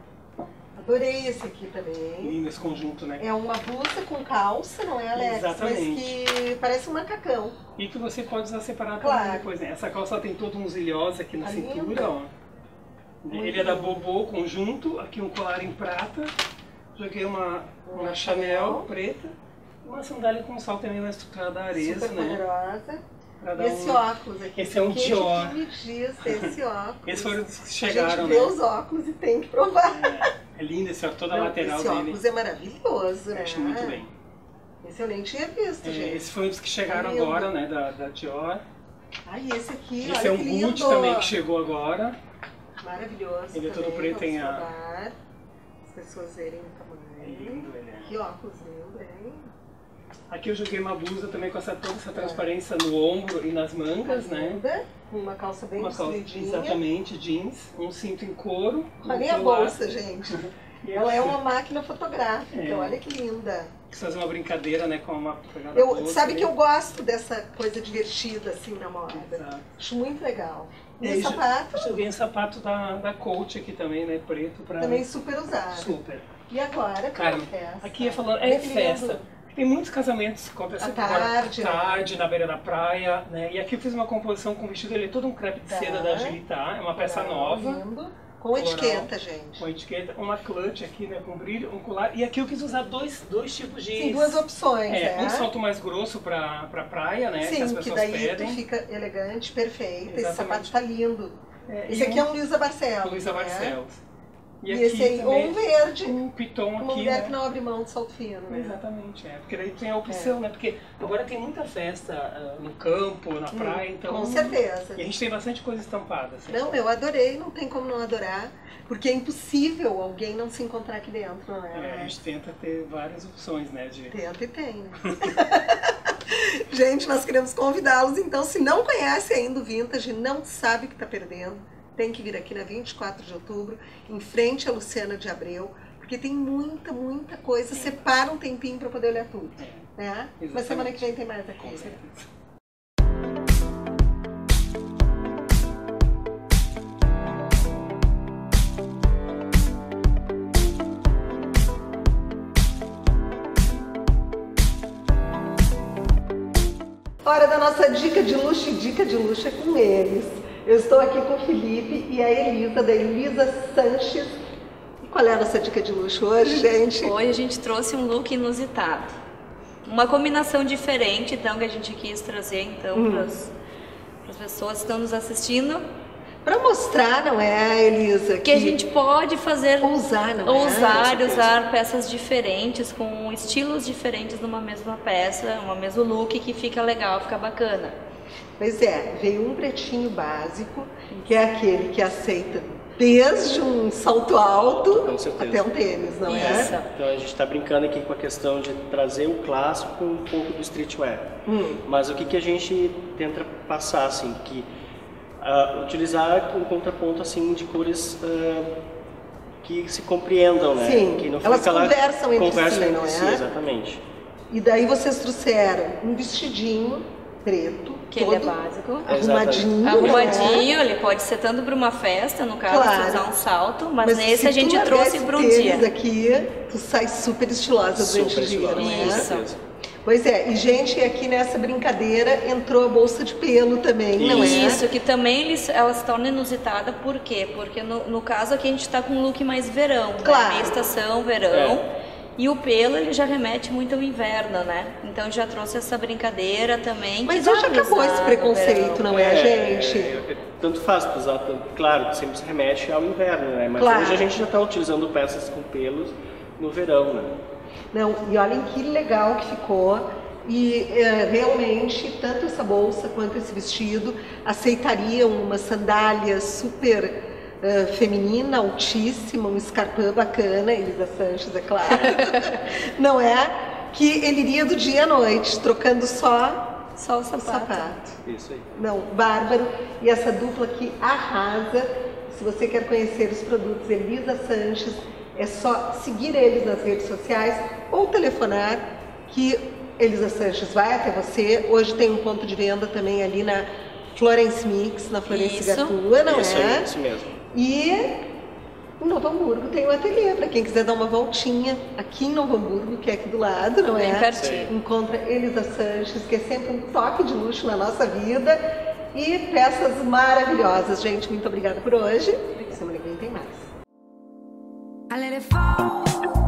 Adorei esse aqui também. Lindo esse conjunto, né? É uma blusa com calça, não é, Alex? Exatamente. Mas que parece um macacão. E que você pode usar separado Claro. também depois, né? Essa calça tem todo uns ilhós aqui na Tá cintura, lindo. ó. Muito Ele é da lindo. Bobô conjunto, aqui um colar em prata. Joguei uma, uma Uma Chanel Chanel. preta. Uma sandália com salto também na estrutura da Arezzo, Super né? poderosa. Pra E dar esse um- óculos aqui. Esse é um Quem Dior. que me diz esse óculos? Esses foram os que A chegaram, gente vê né? os óculos e tem que provar. É, é lindo esse, ó, toda a Não, lateral esse dele. óculos é maravilhoso, né? Fecha muito bem. Esse eu nem tinha visto, É, gente. esse foi um dos que chegaram Lindo. agora, né? Da, da Dior. Ai, esse aqui, Esse olha é um que lindo. Gucci também que chegou agora. Maravilhoso. Ele é todo também, preto, tem vamos a- provar. As pessoas verem o É tamanho. lindo ele. é. Que óculos lindo, hein? Aqui eu joguei uma blusa também com essa, toda essa transparência no ombro e nas mangas, né? Linda, com uma calça bem Uma calça, estridinha. exatamente, jeans, um cinto em couro. Olha a um colar. bolsa, gente. E Ela é aqui, uma máquina fotográfica, É. olha que linda. quis fazer uma brincadeira, né, com uma pegada Eu, boa sabe também. que eu gosto dessa coisa divertida assim na moda. Exato. Acho muito legal. E E o aí, sapato Eu joguei um sapato da, da Coach aqui também, né, preto pra... também super usado. Super. E agora, Cara, como é festa? aqui é falando, Olha é que festa. lindo. Tem muitos casamentos que acontecem À tarde, agora, né? tarde, na beira da praia, né? E aqui eu fiz uma composição com o vestido, ele é todo um crepe de Tá. seda da Agilitar, é uma peça Floral, nova, lindo. Com etiqueta, gente. com etiqueta, uma clutch aqui, né, com brilho, um colar. E aqui eu quis usar dois, dois tipos de... Tem duas opções, É, né? um salto mais grosso pra, pra praia, né, que as Sim, que pessoas daí pedem. tu fica elegante, perfeito. Esse Exatamente. sapato tá lindo. É, Esse e aqui é um Luísa Barcelos, Luísa né? Barcelos. E, esse aí, ou um verde, um piton uma aqui, mulher né? que não abre mão de salto fino, né? Exatamente, é. Porque daí tem a opção, né? Porque agora tem muita festa ah, no campo, na praia, então... Com certeza. E a gente tem bastante coisa estampada, assim. Não, eu adorei, não tem como não adorar, porque é impossível alguém não se encontrar aqui dentro, É, a né? gente tenta ter várias opções, né? De... Tenta e tem, né? Gente, nós queremos convidá-los, então, se não conhece ainda o Vintage, não sabe o que está perdendo, tem que vir aqui na vinte e quatro de outubro, em frente à Luciana de Abreu, porque tem muita, muita coisa. Separa um tempinho para poder olhar tudo. Né? Mas semana que vem tem mais aqui. Com certeza. Hora da nossa dica de luxo, e dica de luxo é com eles. Eu estou aqui com o Felipe e a Elisa, da Elisa Sanches. E qual é a nossa dica de luxo hoje, gente? Hoje a gente trouxe um look inusitado. Uma combinação diferente, então, que a gente quis trazer, então, hum. para as pessoas que estão nos assistindo. Para mostrar, não é, Elisa? Que, que a gente pode fazer... Ousar, não ousar, é? Usar peças diferentes, com estilos diferentes numa mesma peça, um mesmo look que fica legal, fica bacana. Pois é, veio um pretinho básico, que é aquele que aceita desde um salto alto até um tênis, não é? Isso. Então a gente está brincando aqui com a questão de trazer o clássico com um pouco do streetwear. Hum. Mas o que, que a gente tenta passar, assim, que uh, utilizar um contraponto assim de cores uh, que se compreendam, né? Sim, que não elas fica conversam lá, entre conversam si, entre não si, é? Exatamente. E daí vocês trouxeram um vestidinho preto, que todo ele é básico, arrumadinho, arrumadinho, ele pode ser tanto para uma festa, no caso, claro. usar um salto, mas, mas nesse a gente trouxe para um dia. Aqui, tu sai super estilosa durante o dia, não é? Isso. Pois é, e gente, aqui nessa brincadeira entrou a bolsa de pelo também, não é? Isso, que também eles, ela se torna inusitada, por quê? Porque no, no caso aqui a gente está com um look mais verão, claro. né? Meia estação, verão. É. E o pelo, ele já remete muito ao inverno, né? Então já trouxe essa brincadeira também. Mas hoje acabou esse preconceito, não é, é gente? É, é, tanto faz para usar, tanto, claro, sempre se remete ao inverno, né? Mas claro. Hoje a gente já está utilizando peças com pelos no verão, né? Não, e olhem que legal que ficou. E é, realmente, tanto essa bolsa quanto esse vestido aceitariam uma sandália super... Uh, feminina, altíssima, um escarpão bacana, Elisa Sanches, é claro, não é? Que ele iria do dia à noite, trocando só, só o sapato. o sapato. Isso aí. Não, bárbaro. E essa dupla que arrasa. Se você quer conhecer os produtos Elisa Sanches, é só seguir eles nas redes sociais ou telefonar, que Elisa Sanches vai até você. Hoje tem um ponto de venda também ali na Florence Mix, na Florence Gatua, não isso é? Aí, isso mesmo. E em Novo Hamburgo tem um ateliê, para quem quiser dar uma voltinha aqui em Novo Hamburgo, que é aqui do lado, não bem é? Pertinho. Encontra Elisa Sanches, que é sempre um toque de luxo na nossa vida, e peças maravilhosas. Gente, muito obrigada por hoje. Semana que vem tem mais. I let it fall.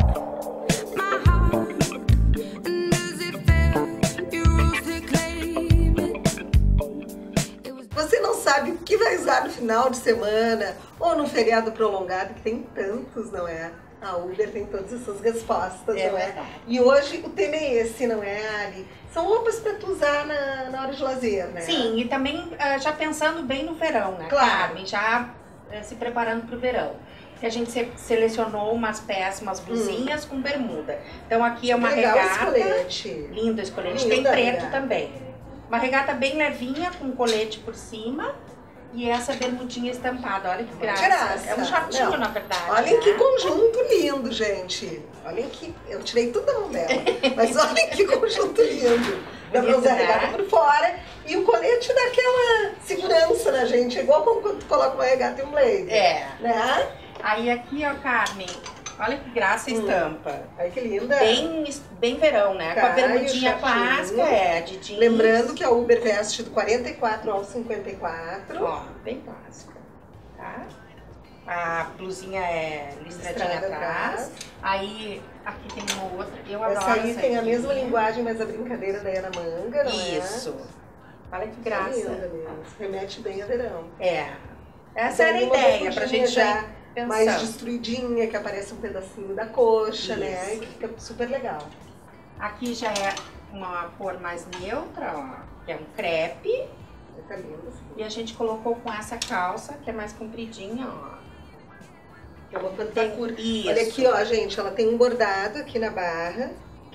Você não sabe o que vai usar no final de semana ou no feriado prolongado, que tem tantos, não é? A Uber tem todas essas respostas, é não é? verdade. E hoje o tema é esse, não é, Ali? São roupas para tu usar na, na hora de lazer, né? Sim, e também uh, já pensando bem no verão, né, claro. Carmen? Já uh, se preparando para o verão. Que a gente se, selecionou umas peças, umas blusinhas hum. com bermuda. Então aqui é uma legal regata. Escolete. Lindo escolete. Linda, tem preto regata. também. Uma regata bem levinha, com colete por cima. E essa bermudinha estampada, olha que graça. graça. É um shortinho, Não. na verdade. Olhem né? que conjunto lindo, gente. Olhem que... Eu tirei tudo da mão dela. Mas olhem que conjunto lindo. Dá pra usar a regata por fora. E o colete dá aquela segurança na gente. É igual quando tu coloca uma regata e um blazer. É. Né? Aí aqui, ó, Carmen. Olha que graça a estampa. Hum. Ai, que linda. Bem, bem verão, né? Tá, com a bermudinha clássica, é, de jeans. Lembrando que a Uber veste do quarenta e quatro ao cinquenta e quatro. Ó, bem clássica, tá? A blusinha é listradinha Listrada atrás. atrás. Aí, aqui tem uma outra, eu essa adoro aí essa tem a aqui. mesma linguagem, mas a brincadeira daí é na manga, não é? Isso. Olha que graça. É linda mesmo. Remete bem a verão. É. Essa Daí era a uma ideia, pra gente já pensando. mais destruidinha, que aparece um pedacinho da coxa, Isso. né? E que fica super legal. Aqui já é uma cor mais neutra, ó, que é um crepe. Fica lindo assim. E a gente colocou com essa calça, que é mais compridinha, ó. Que é uma pantacura. Isso. Olha aqui, ó, gente, ela tem um bordado aqui na barra,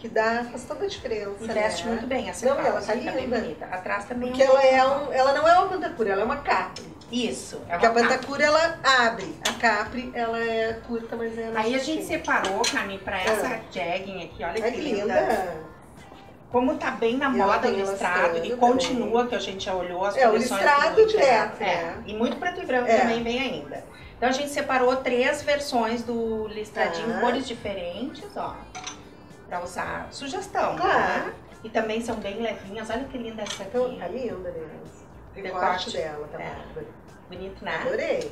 que dá, faz toda a diferença. E veste né? muito bem essa Não, calça, ela tá fica bem linda. bonita. Atrás também Porque é um- ela, é um, ela não é uma pantacura, ela é uma capri. Isso, é Porque uma a pantacura ela abre, a capri ela é curta, mas ela Aí é a gente justinha. separou, Carmen, pra essa Ah. jegging aqui, olha Ai, que que linda. linda. Como tá bem na E ela moda o tem listrado e listrado continua, também. que a gente já olhou as É, o coleções listrado do- direto, é, né? E muito preto e branco É. também vem ainda. Então a gente separou três versões do listradinho, Tá. cores diferentes, ó. Pra usar sugestão, Claro. né? E também são bem levinhas. Olha que linda essa aqui. Então, tá linda mesmo. O decote dela tá É. bárbaro. Bonito, né? Adorei.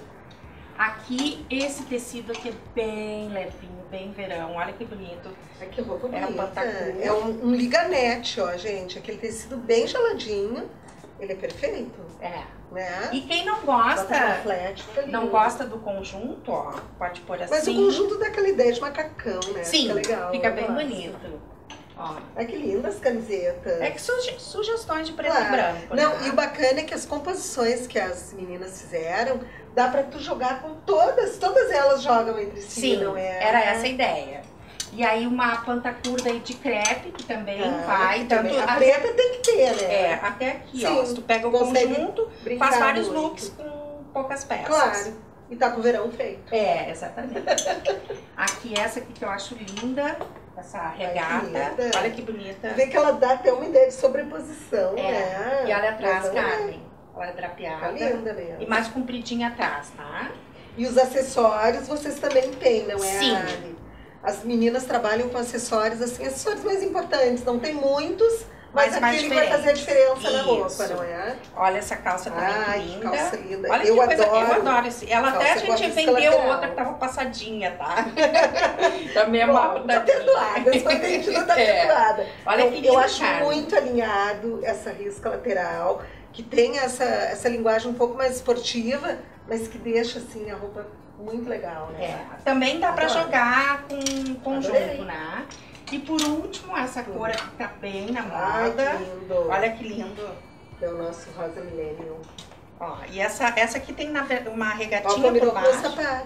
Aqui, esse tecido aqui é bem levinho, bem verão. Olha que bonito. Ai, que roupa É bonita. um pantacura. É um, um liganete, ó, gente. Aquele tecido bem geladinho. Ele é perfeito, É. né? E quem não Bota uma gosta, flat, fica não lindo. gosta do conjunto, ó, pode pôr assim. Mas o conjunto dá aquela ideia de macacão, né? Sim, fica legal. fica eu bem gosto. bonito. Ó. Ai, que lindas camisetas. É que suge- sugestões de preto Claro. e branco. Não, né? e o bacana é que as composições que as meninas fizeram, dá pra tu jogar com todas, todas elas jogam entre si, Sim, não é? era essa a ideia. E aí uma pantacurda aí de crepe, que também Ah, vai. que Tanto também- a a- preta tem que ter, né? É, até aqui, Sim, ó. Se tu pega o consegue conjunto, brincar faz vários muito. looks com poucas peças. Claro. E tá com o verão feito. É, exatamente. Aqui essa aqui que eu acho linda, essa regata. linda. Olha que bonita. Vê que ela dá até uma ideia de sobreposição, É. né? E olha atrás, Mas não é. Carmen. Olha drapeada. Tá linda mesmo. E mais compridinha atrás, tá? E os acessórios vocês também têm, não é, Sim. Ali? As meninas trabalham com acessórios, assim, acessórios mais importantes. Não tem muitos, mas, Mas mais aquele que vai fazer a diferença na roupa, Isso. não é? Olha essa calça também Ai, que que linda. calça linda. Olha Eu que coisa, adoro. eu adoro esse. Ela até a Calça com gente risca vendeu lateral. outra que tava passadinha, tá? também é Bom, uma tá perdoada, se foi vendida, tá É. perdoada. Olha Então, que eu linda, acho Carmen. muito alinhado essa risca lateral, que tem essa, essa linguagem um pouco mais esportiva, mas que deixa, assim, a roupa muito legal, né? É, também dá pra Adoro. jogar com conjunto, Adorei. né? E por último, essa cor aqui tá bem na Ai, moda. que lindo. Olha que lindo. É o nosso rosa millennium. Ó, e essa, essa aqui tem na ver- uma Ó, regatinha combinou por com o baixo. sapato.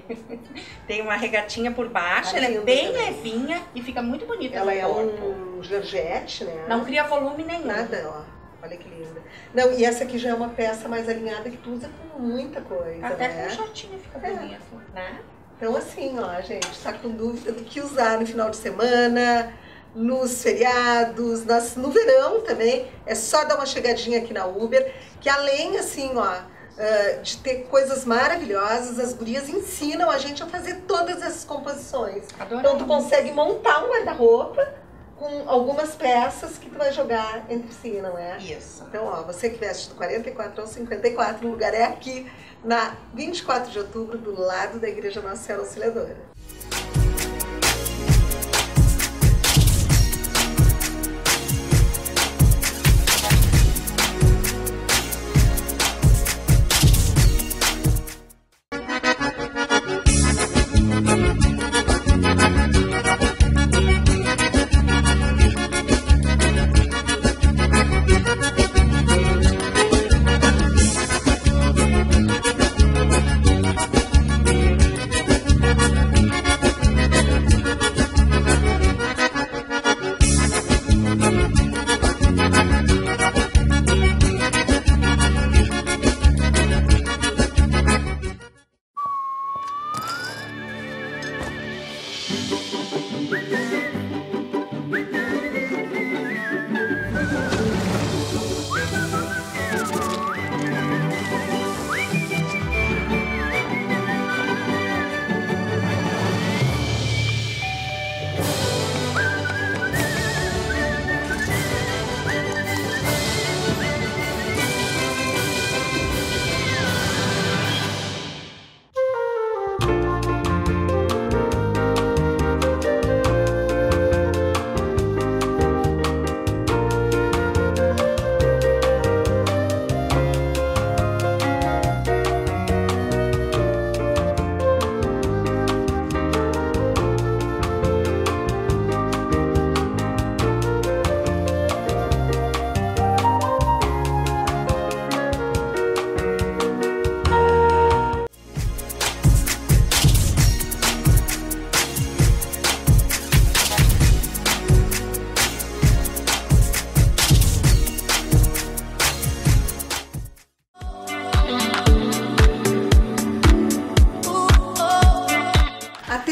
Tem uma regatinha por baixo, Tá ela é linda bem também. levinha e fica muito bonita Ela no é corpo. um georgette, né? Não cria volume nenhum. Nada, ó. Olha que linda. Não, e essa aqui já é uma peça mais alinhada que tu usa com muita coisa, Até né? com shortinho fica É. bonito, né? Então, assim, ó, gente, tá com dúvida do que usar no final de semana, nos feriados, nas, no verão também, é só dar uma chegadinha aqui na Uber, que além, assim, ó, ah, de ter coisas maravilhosas, as gurias ensinam a gente a fazer todas essas composições. Adoramos. Então, tu consegue montar um guarda-roupa com algumas peças que tu vai jogar entre si, não é? Isso. Então, ó, você que veste do quarenta e quatro ao cinquenta e quatro, o lugar é aqui, na vinte e quatro de outubro, do lado da Igreja Nossa Senhora Auxiliadora.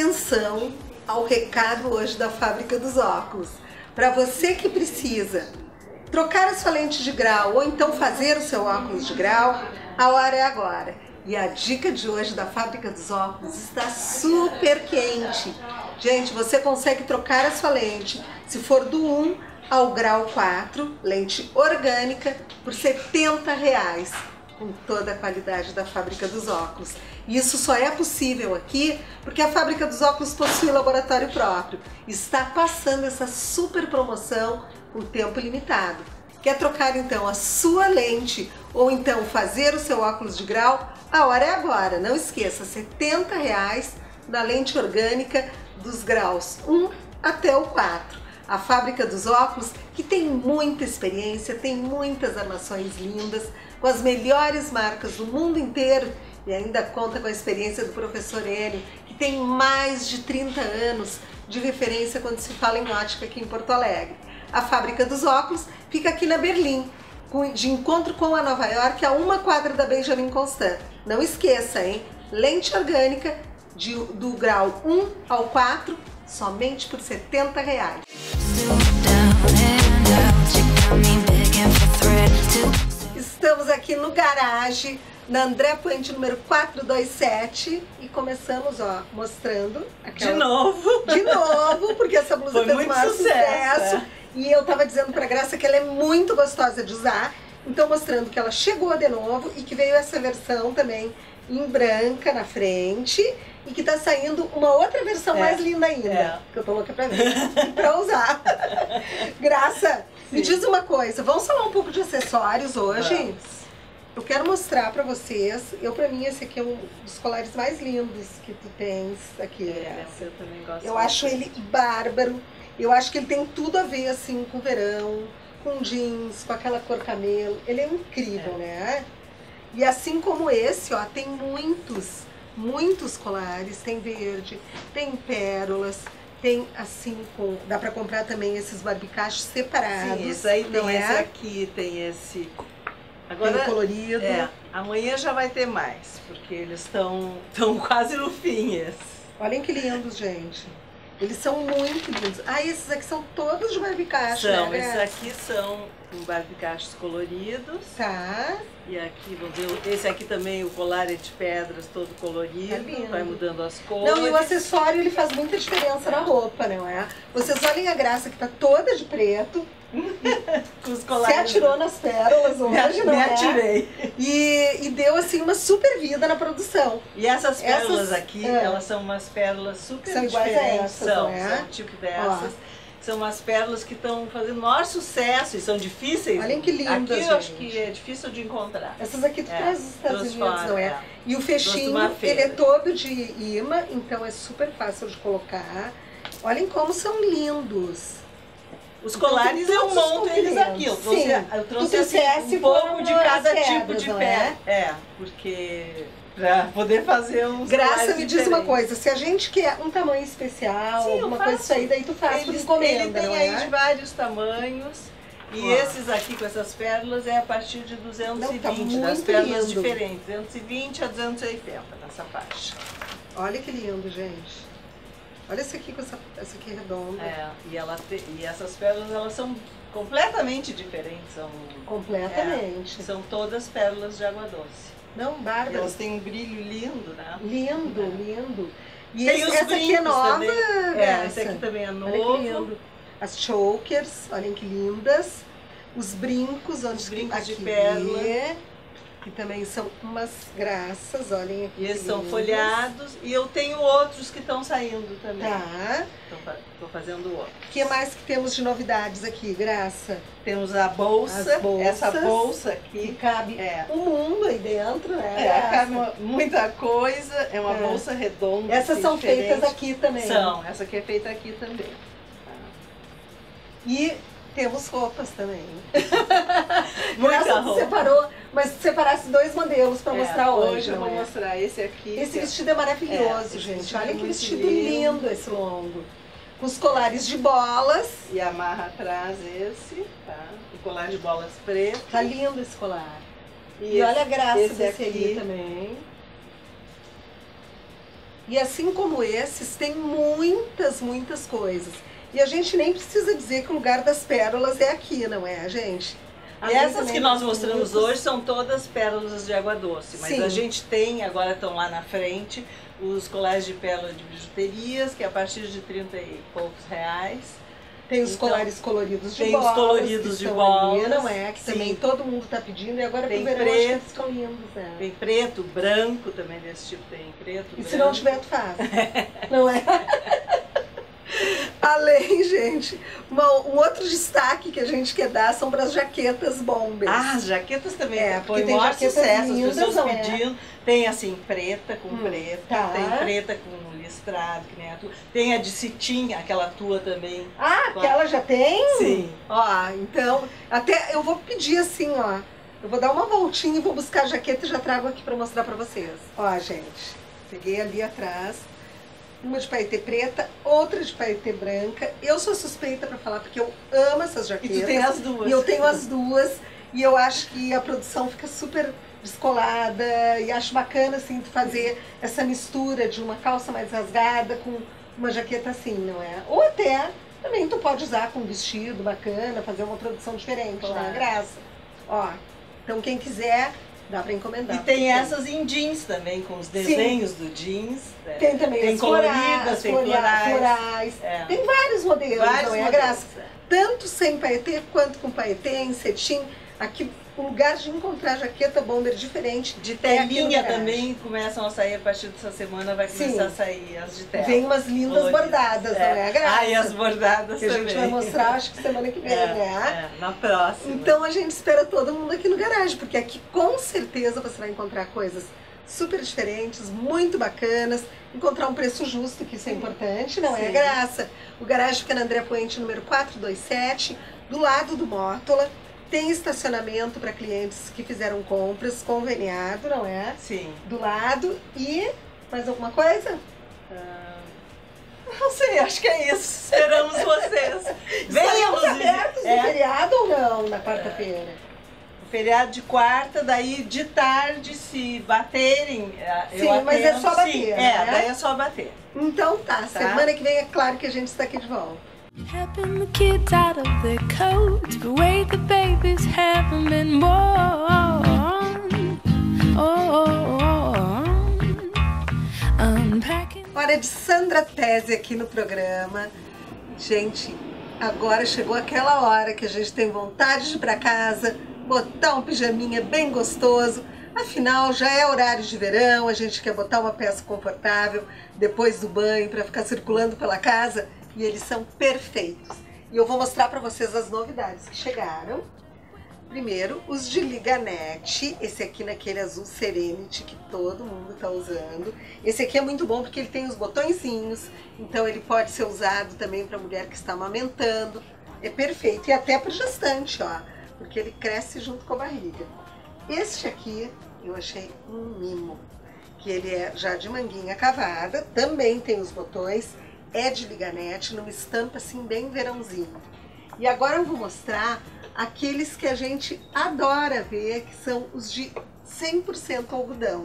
Atenção ao recado hoje da Fábrica dos Óculos. Para você que precisa trocar a sua lente de grau ou então fazer o seu óculos de grau, a hora é agora. E a dica de hoje da Fábrica dos Óculos está super quente. Gente, você consegue trocar a sua lente, se for do um ao grau quatro, lente orgânica, por setenta reais, com toda a qualidade da Fábrica dos Óculos. E isso só é possível aqui porque a Fábrica dos Óculos possui laboratório próprio. Está passando essa super promoção por tempo limitado. Quer trocar então a sua lente ou então fazer o seu óculos de grau? A hora é agora. Não esqueça, setenta reais na lente orgânica dos graus um até o quatro. A Fábrica dos Óculos, que tem muita experiência, tem muitas armações lindas, com as melhores marcas do mundo inteiro e ainda conta com a experiência do professor Hélio, que tem mais de trinta anos de referência quando se fala em ótica aqui em Porto Alegre. A Fábrica dos Óculos fica aqui na Berlim, de encontro com a Nova York, a uma quadra da Benjamin Constant. Não esqueça, hein? Lente orgânica de, do grau um ao quatro, somente por setenta reais. Estamos aqui no garagem, na André Puente número quatrocentos e vinte e sete, e começamos, ó, mostrando aquela... De novo! De novo, porque essa blusa Foi fez muito o maior sucesso, sucesso. é. E eu tava dizendo pra Graça que ela é muito gostosa de usar, então mostrando que ela chegou de novo e que veio essa versão também em branca na frente, e que tá saindo uma outra versão É, mais linda ainda, é. que eu tô louca pra ver, pra usar. Graça, me diz uma coisa, vamos falar um pouco de acessórios hoje? Vamos. Eu quero mostrar pra vocês, eu pra mim esse aqui é um dos colares mais lindos que tu tens aqui, É, Graça. eu também gosto. Eu acho ele bárbaro, eu acho que ele tem tudo a ver assim com verão, com jeans, com aquela cor camelo, ele é incrível, É. né? E assim como esse, ó, tem muitos, muitos colares, tem verde, tem pérolas, tem assim, com, dá pra comprar também esses barbicachos separados. Sim, esse aí tem não esse é? aqui, tem esse... Tem o colorido. É, amanhã já vai ter mais, porque eles estão estão quase no fim esses. Olhem que lindos, gente. Eles são muito lindos. Ah, esses aqui são todos de barbicacho, São, né, esses Graça? aqui são com barbicachos coloridos. Tá. E aqui, vamos ver, esse aqui também, o colar é de pedras, todo colorido, Tá lindo. vai mudando as cores. Não, e o acessório ele faz muita diferença na roupa, não é? Vocês olhem a Graça que tá toda de preto. Com os Se colares. atirou nas pérolas Me hoje, ati- não me é? atirei. E, e deu assim uma super vida na produção. E essas pérolas Essas, aqui, é. elas são umas pérolas super São iguais a diferentes. essas, são, não é? são tipo dessas. São umas pérolas que estão fazendo maior sucesso e são difíceis. Olhem que lindas, Aqui eu gente. acho que é difícil de encontrar. Essas aqui tu É, traz dos Estados trouxe Unidos, fora, não é? é. E o Trouxe de fechinho, uma ele feira. é todo de imã, então é super fácil de colocar. Olhem como são lindos. Os Então, colares tem eu todos os monto eles comprimentos. aqui. Eu trouxe, Sim. eu Tu trouxe assim, trouxesse um pouco com de as cada pedras, tipo de não pé. É, porque pra poder fazer uns Graça, colares me diz uma diferentes. coisa, se a gente quer um tamanho especial, Sim, eu alguma coisa faço. isso aí, daí tu faz por Eles- encomenda, Ele tem não aí é? de vários tamanhos. E Ó. esses aqui com essas pérolas é a partir de duzentos e vinte, Não, tá das muito pérolas lindo. diferentes. duzentos e vinte a duzentos e oitenta nessa faixa. Olha que lindo, gente. Olha esse aqui com essa, essa aqui redonda. É, e, ela te- e essas pérolas elas são completamente diferentes. São, Completamente. é, são todas pérolas de água doce. Não, E bárbaro. elas têm um brilho lindo, né? Lindo, lindo. E Tem esse, os essa aqui é brincos nova, também. É, Graça? esse aqui também é Olha novo. que lindo. As chokers, olhem que lindas. Os brincos, onde Os brincos aqui, de pérola. que também são umas graças, olhem aqui. E eles que são lindos. folhados. E eu tenho outros que estão saindo também. Tá. Estou fazendo outros. O que mais que temos de novidades aqui, Graça? Temos a bolsa, As bolsas, essa bolsa Que aqui. cabe É. um mundo aí dentro, né? É, Graça? cabe uma- muita coisa, é uma É. bolsa redonda. Essas assim, são diferente. feitas aqui também. São, essa aqui é feita aqui também. E temos roupas também. Muita Graça, tu roupa. separou, mas tu separasse dois modelos para É, mostrar hoje. eu não vou é? mostrar esse aqui. Esse que é- vestido é maravilhoso, É, esse gente. vestido Olha é que muito vestido lindo. lindo esse longo. Com os colares de bolas. E amarra atrás esse, tá? O colar de bolas preto. Tá lindo esse colar. E, esse- olha a graça esse desse aqui aqui também. E assim como esses, tem muitas, muitas coisas. E a gente nem precisa dizer que o lugar das pérolas é aqui, não é, gente? Além Essas que nós mostramos hoje são todas pérolas de água doce, mas Sim. a gente tem, agora estão lá na frente, os colares de pérola de bijuterias, que é a partir de trinta e poucos reais. Tem os então, colares coloridos de tem bolas. Tem os coloridos de bolas. Não é? Que Sim. também todo mundo está pedindo e agora tem pro verão preto, acho que ficam lindos. Né? Tem preto, branco também desse tipo, tem preto, E branco. se não tiver, tu faz. Não é? Além, gente, uma, um outro destaque que a gente quer dar são para as jaquetas bombers. Ah, as jaquetas também. É, foi tem maior sucesso, lindas, as pessoas é? pedindo. Tem assim, preta com hum, preta, tá. tem preta com listrado, que nem a tua. Tem a de cetim, aquela tua também. Ah, que ela já tem? Sim. Ó, então, até eu vou pedir assim, ó. Eu vou dar uma voltinha e vou buscar a jaqueta e já trago aqui para mostrar para vocês. Ó, gente, peguei ali atrás. Uma de paetê preta, outra de paetê branca. Eu sou suspeita para falar porque eu amo essas jaquetas. E tu tem as duas. E eu tenho as duas. E eu acho que a produção fica super descolada. E acho bacana, assim, fazer essa mistura de uma calça mais rasgada com uma jaqueta assim, não é? Ou até, também tu pode usar com um vestido bacana, fazer uma produção diferente, claro. Né? Graça. Ó, então quem quiser... Dá para encomendar. E tem essas em jeans também, com os desenhos Sim. do jeans. Tem também tem as coloridas, florais, tem florais. florais. É. Tem vários modelos, vários não é, modelos. Graça? Tanto sem paetê quanto com paetê, em cetim. Aqui, o lugar de encontrar jaqueta bomber diferente. De telinha também começam a sair a partir dessa semana, vai começar Sim. a sair as de tela. Vem umas lindas coloridas. Bordadas, é. Não é, Graça? Ah, e as bordadas que também. a gente vai mostrar, acho que semana que vem, é, né? É, na próxima. Então a gente espera todo mundo aqui no garagem, porque aqui com certeza você vai encontrar coisas super diferentes, muito bacanas, encontrar um preço justo, que isso é importante, não Sim. é, Graça? O garagem fica na André Poente, número quatrocentos e vinte e sete, do lado do Mótola. Tem estacionamento para clientes que fizeram compras, conveniado, não é? Sim. Do lado. E mais alguma coisa? Ah, não sei, acho que é isso. Esperamos vocês. Venhamos abertos é. no feriado ou não, na quarta-feira? O feriado de quarta, daí de tarde, se baterem... Sim, eu mas atendo, é só bater, sim, né? É, daí é só bater. Então tá, tá, semana que vem é claro que a gente está aqui de volta. Helping the kids out of their coats, the way the babies haven't been born. Oh, unpacking. Hora de Sandra Tese aqui no programa. Gente, agora chegou aquela hora que a gente tem vontade de ir pra casa, botar um pijaminha bem gostoso. Afinal, já é horário de verão, a gente quer botar uma peça confortável depois do banho para ficar circulando pela casa. E eles são perfeitos. E eu vou mostrar para vocês as novidades que chegaram. Primeiro, os de Liganete. Esse aqui naquele azul Serenity que todo mundo tá usando. Esse aqui é muito bom porque ele tem os botõezinhos. Então ele pode ser usado também para mulher que está amamentando. É perfeito. E até para gestante, ó. Porque ele cresce junto com a barriga. Este aqui eu achei um mimo. Que ele é já de manguinha cavada. Também tem os botões. É de Liganete, numa estampa assim bem verãozinho. E agora eu vou mostrar aqueles que a gente adora ver, que são os de cem por cento algodão.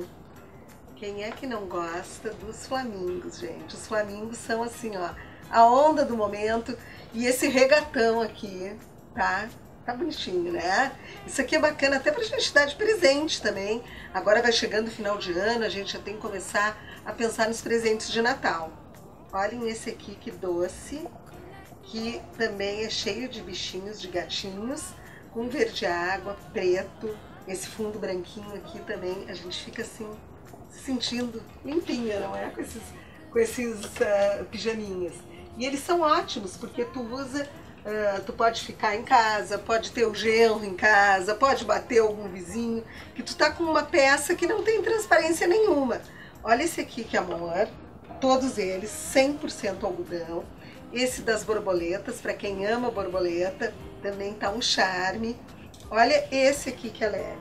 Quem é que não gosta dos flamingos, gente? Os flamingos são assim, ó, a onda do momento. E esse regatão aqui, tá? Tá bonitinho, né? Isso aqui é bacana até pra gente dar de presente também. Agora vai chegando o final de ano, a gente já tem que começar a pensar nos presentes de Natal. Olhem esse aqui, que doce, que também é cheio de bichinhos, de gatinhos, com verde água, preto, esse fundo branquinho aqui também, a gente fica assim, se sentindo limpinha, não é? Com esses, com esses uh, pijaminhas. E eles são ótimos, porque tu usa, uh, tu pode ficar em casa, pode ter o genro em casa, pode bater algum vizinho, que tu tá com uma peça que não tem transparência nenhuma. Olha esse aqui, que amor. Todos eles, cem por cento algodão. Esse das borboletas, para quem ama borboleta, também tá um charme. Olha esse aqui que é leve,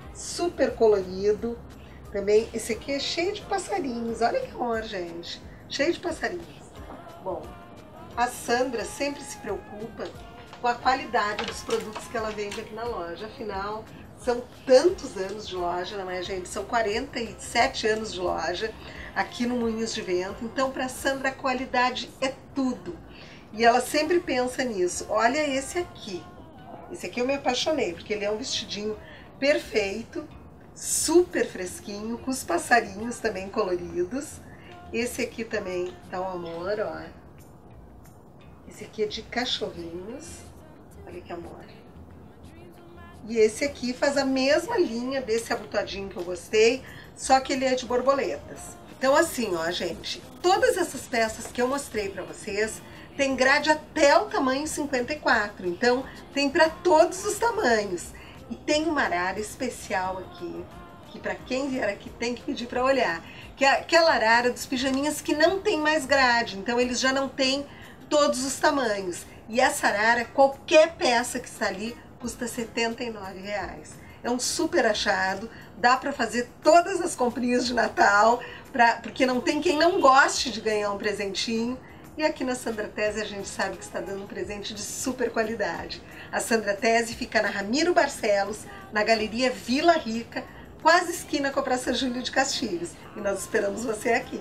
super colorido. Também esse aqui é cheio de passarinhos. Olha que amor, gente. Cheio de passarinhos. Bom, a Sandra sempre se preocupa com a qualidade dos produtos que ela vende aqui na loja. Afinal, São tantos anos de loja, não é, gente? São quarenta e sete anos de loja aqui no Moinhos de Vento. Então, para Sandra, a qualidade é tudo. E ela sempre pensa nisso. Olha esse aqui. Esse aqui eu me apaixonei, porque ele é um vestidinho perfeito, super fresquinho, com os passarinhos também coloridos. Esse aqui também tá um amor, ó. Esse aqui é de cachorrinhos. Olha que amor. E esse aqui faz a mesma linha desse abotoadinho que eu gostei, só que ele é de borboletas. Então assim, ó, gente, todas essas peças que eu mostrei pra vocês, tem grade até o tamanho cinquenta e quatro, então tem para todos os tamanhos. E tem uma arara especial aqui, que para quem vier aqui tem que pedir para olhar, que é aquela arara dos pijaminhas que não tem mais grade, então eles já não têm todos os tamanhos. E essa arara, qualquer peça que está ali, custa setenta e nove reais. É um super achado, dá para fazer todas as comprinhas de Natal, pra, porque não tem quem não goste de ganhar um presentinho. E aqui na Sandra Tese a gente sabe que está dando um presente de super qualidade. A Sandra Tese fica na Ramiro Barcelos, na Galeria Vila Rica, quase esquina com a Praça Júlio de Castilhos. E nós esperamos você aqui.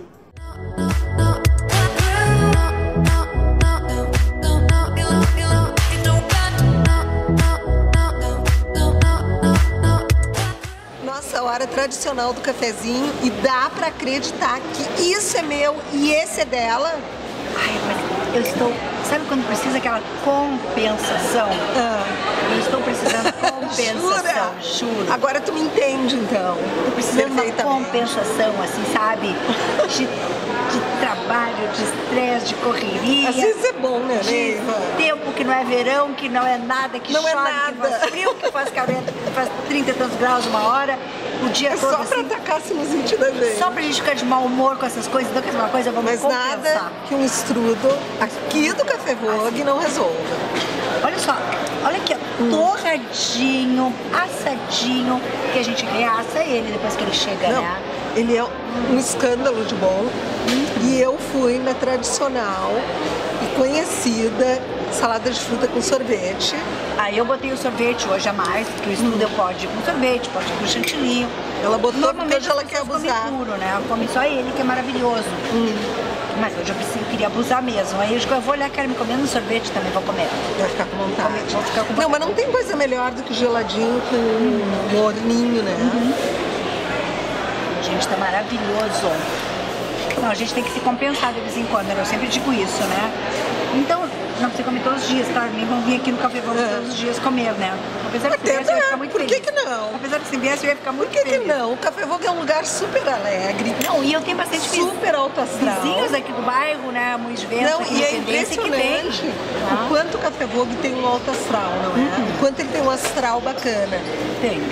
Nossa hora tradicional do cafezinho, e dá para acreditar que isso é meu e esse é dela. Ai, mas eu estou... Sabe quando precisa aquela compensação? Ah. Eu estou precisando de compensação. Jura? Juro. Agora tu me entende, então. Estou precisando de uma compensação, assim, sabe? De, de trabalho, de estresse, de correria. Às vezes é bom, né, de Neiva? tempo que não é verão, que não é nada, que não chove, é nada. que faz frio, que faz quarenta, que faz trinta e tantos graus uma hora. O dia é todo, só pra assim, atacar se nos sentir da gente. Só pra gente ficar de mau humor com essas coisas, então que é uma coisa, vamos Mas compensar. nada que um estrudo aqui do Café Vogue assim não resolva. Olha só, olha aqui, ó, hum. torradinho, assadinho, que a gente reassa ele depois que ele chega, não, né? Ele é um escândalo de bom. Hum. E eu fui na tradicional e conhecida salada de fruta com sorvete. Aí eu botei o sorvete hoje a mais, porque o estudo hum. pode ir com sorvete, pode ir com chantilly. Ela botou porque hoje ela quer abusar. Come puro, né? Ela come só ele, que é maravilhoso. Hum. Mas hoje eu preciso, queria abusar mesmo. Aí eu vou olhar, quero me comer no sorvete também, vou comer. Vai ficar com vontade. Vou ficar com vontade. Não, mas não tem coisa melhor do que geladinho com hum. morninho, né? Uhum. Gente, tá maravilhoso. Não, a gente tem que se compensar de vez em quando, eu sempre digo isso, né? Então, não precisa comer todos os dias, tá? Nem vão vir aqui no Café Vogue é. todos os dias comer, né? Apesar de que viesse, eu ia ficar muito Por que feliz. que não? Apesar de que se viesse, eu ia ficar muito Por que feliz. que não? O Café Vogue é um lugar super alegre. Não, e eu tenho bastante super alto astral. Vizinhos aqui do bairro, né? Moinhos de Vento, não, e é impressionante o quanto o Café Vogue tem um alto astral, não é? Uhum. O quanto ele tem um astral bacana. Tem.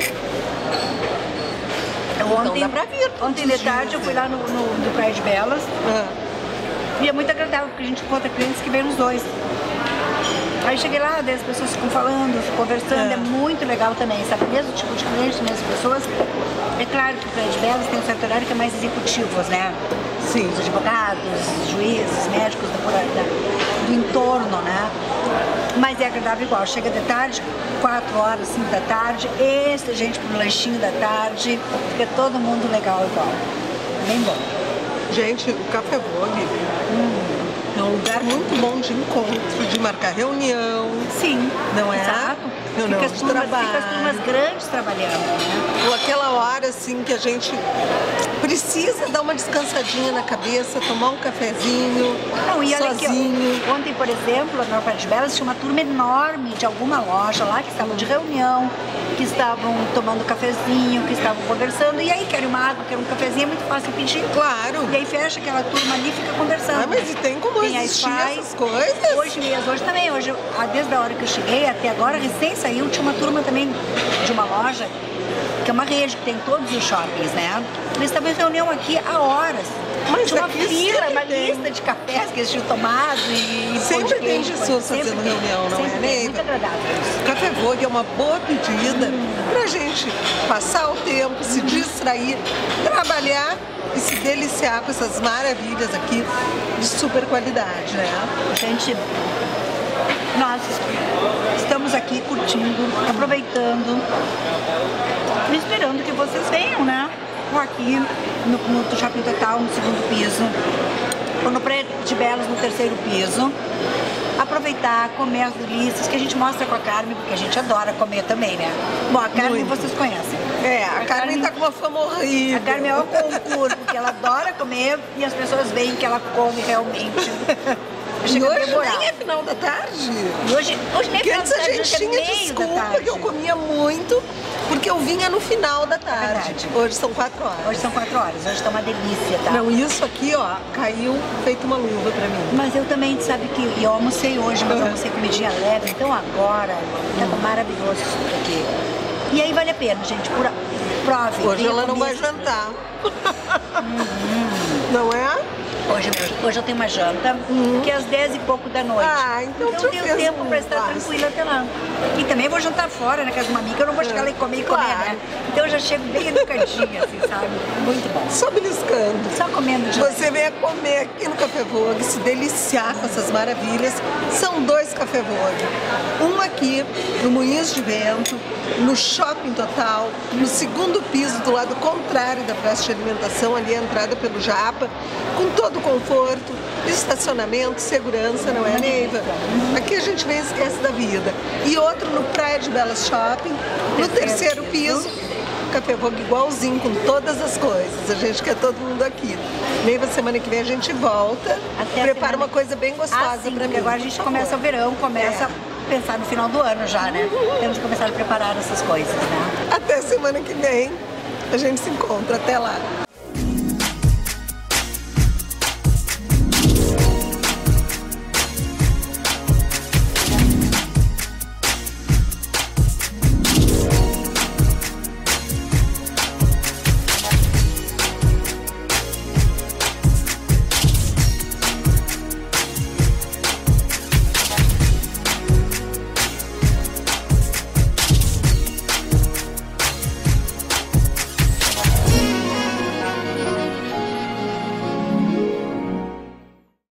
Então ontem, dá pra vir. Ontem de tarde eu fui lá no, no, no Praia de Belas. Ah. E é muito agradável, porque a gente encontra clientes que vêm nos dois. Aí cheguei lá, daí as pessoas ficam falando, conversando, é. é muito legal também, sabe? O mesmo tipo de cliente, mesmas pessoas. É claro que o Praia de Belas tem um certo horário que é mais executivos, né? Sim. Os advogados, juízes, médicos do, do, do entorno, né? Mas é agradável igual. Chega de tarde, quatro horas, cinco da tarde, esse gente pro lanchinho da tarde, fica todo mundo legal igual. Bem bom. Gente, o Café Vogue hum, é um lugar muito bom de encontro, de marcar reunião. Sim, não é? Exato. Reunião fica, as de turmas, trabalho. fica as turmas grandes trabalhando, né? Ou aquela hora assim que a gente precisa dar uma descansadinha na cabeça, tomar um cafezinho, não, e olha sozinho. Aqui, ontem, por exemplo, na Praia de Belas tinha uma turma enorme de alguma loja lá que estavam de reunião, que estavam tomando cafezinho, que estavam conversando, e aí querem uma água, querem um cafezinho, é muito fácil pedir. Claro. E aí fecha aquela turma ali e fica conversando. Ah, mas e tem como tem existir essas coisas? Hoje mesmo, hoje também, hoje, desde a hora que eu cheguei até agora, recém saiu, tinha uma turma também de uma loja, que é uma rede que tem todos os shoppings, né? Eles estavam em reunião aqui há horas. Mas tinha uma aqui fila, uma tem. lista de cafés que eles tinham tomado e... Sempre tem pessoas fazendo tem, reunião, não sempre é, Neiva? Muito agradável. O Café Vogue é uma boa pedida hum. pra gente passar o tempo, se distrair, trabalhar e se deliciar com essas maravilhas aqui de super qualidade, né? A gente nós estamos aqui curtindo, aproveitando e esperando que vocês venham, né? Ou aqui no, no Shopping Total, no segundo piso, ou no Praia de Belas, no terceiro piso. Aproveitar, comer as delícias que a gente mostra com a Carmen, porque a gente adora comer também, né? Bom, a Carmen Muito. Vocês conhecem. É, a, a Carmen, Carmen tá com uma fama horrível. A Carmen é o concurso, porque ela adora comer e as pessoas veem que ela come realmente. E hoje nem é final da tarde. E hoje, hoje nem é final da tarde, a gente tinha desculpa que eu comia muito, porque eu vinha no final da tarde. É hoje são quatro horas. Hoje são quatro horas, hoje tá uma delícia, tá? Não, isso aqui, ó, caiu feito uma luva pra mim. Mas eu também, sabe que eu almocei hoje, mas eu almocei comidinha leve, então agora tá maravilhoso isso aqui. E aí vale a pena, gente, pura, prove. Hoje ela não vai jantar. Uhum. Não é? Hoje, hoje eu tenho uma janta, uhum. que é às dez e pouco da noite. Ah, então, então eu tenho tempo para estar fácil. tranquila até lá. E também vou jantar fora, na casa de uma amiga, eu não vou chegar lá e comer e comer, claro. né? Então eu já chego bem educadinha, assim, sabe? Muito bom. Só beliscando. Só comendo. De Você venha comer aqui no Café Vogue, se deliciar com essas maravilhas. São dois Café Vogue. Um aqui, no Moinhos de Vento, no Shopping Total, no segundo piso, do lado contrário da praça de alimentação, ali a entrada pelo Japa, com todo o conforto, estacionamento, segurança, não é, Neiva? Aqui a gente vem e esquece da vida. E outro no Praia de Belas Shopping, no terceiro piso, Café Vogue igualzinho, com todas as coisas. A gente quer todo mundo aqui. Neiva, semana que vem a gente volta, Até prepara semana... uma coisa bem gostosa ah, sim, pra mim. Agora a gente começa o verão, começa... É. Pensar no final do ano já, né? Uhum. Temos que começar a preparar essas coisas, né? Até semana que vem a gente se encontra. Até lá.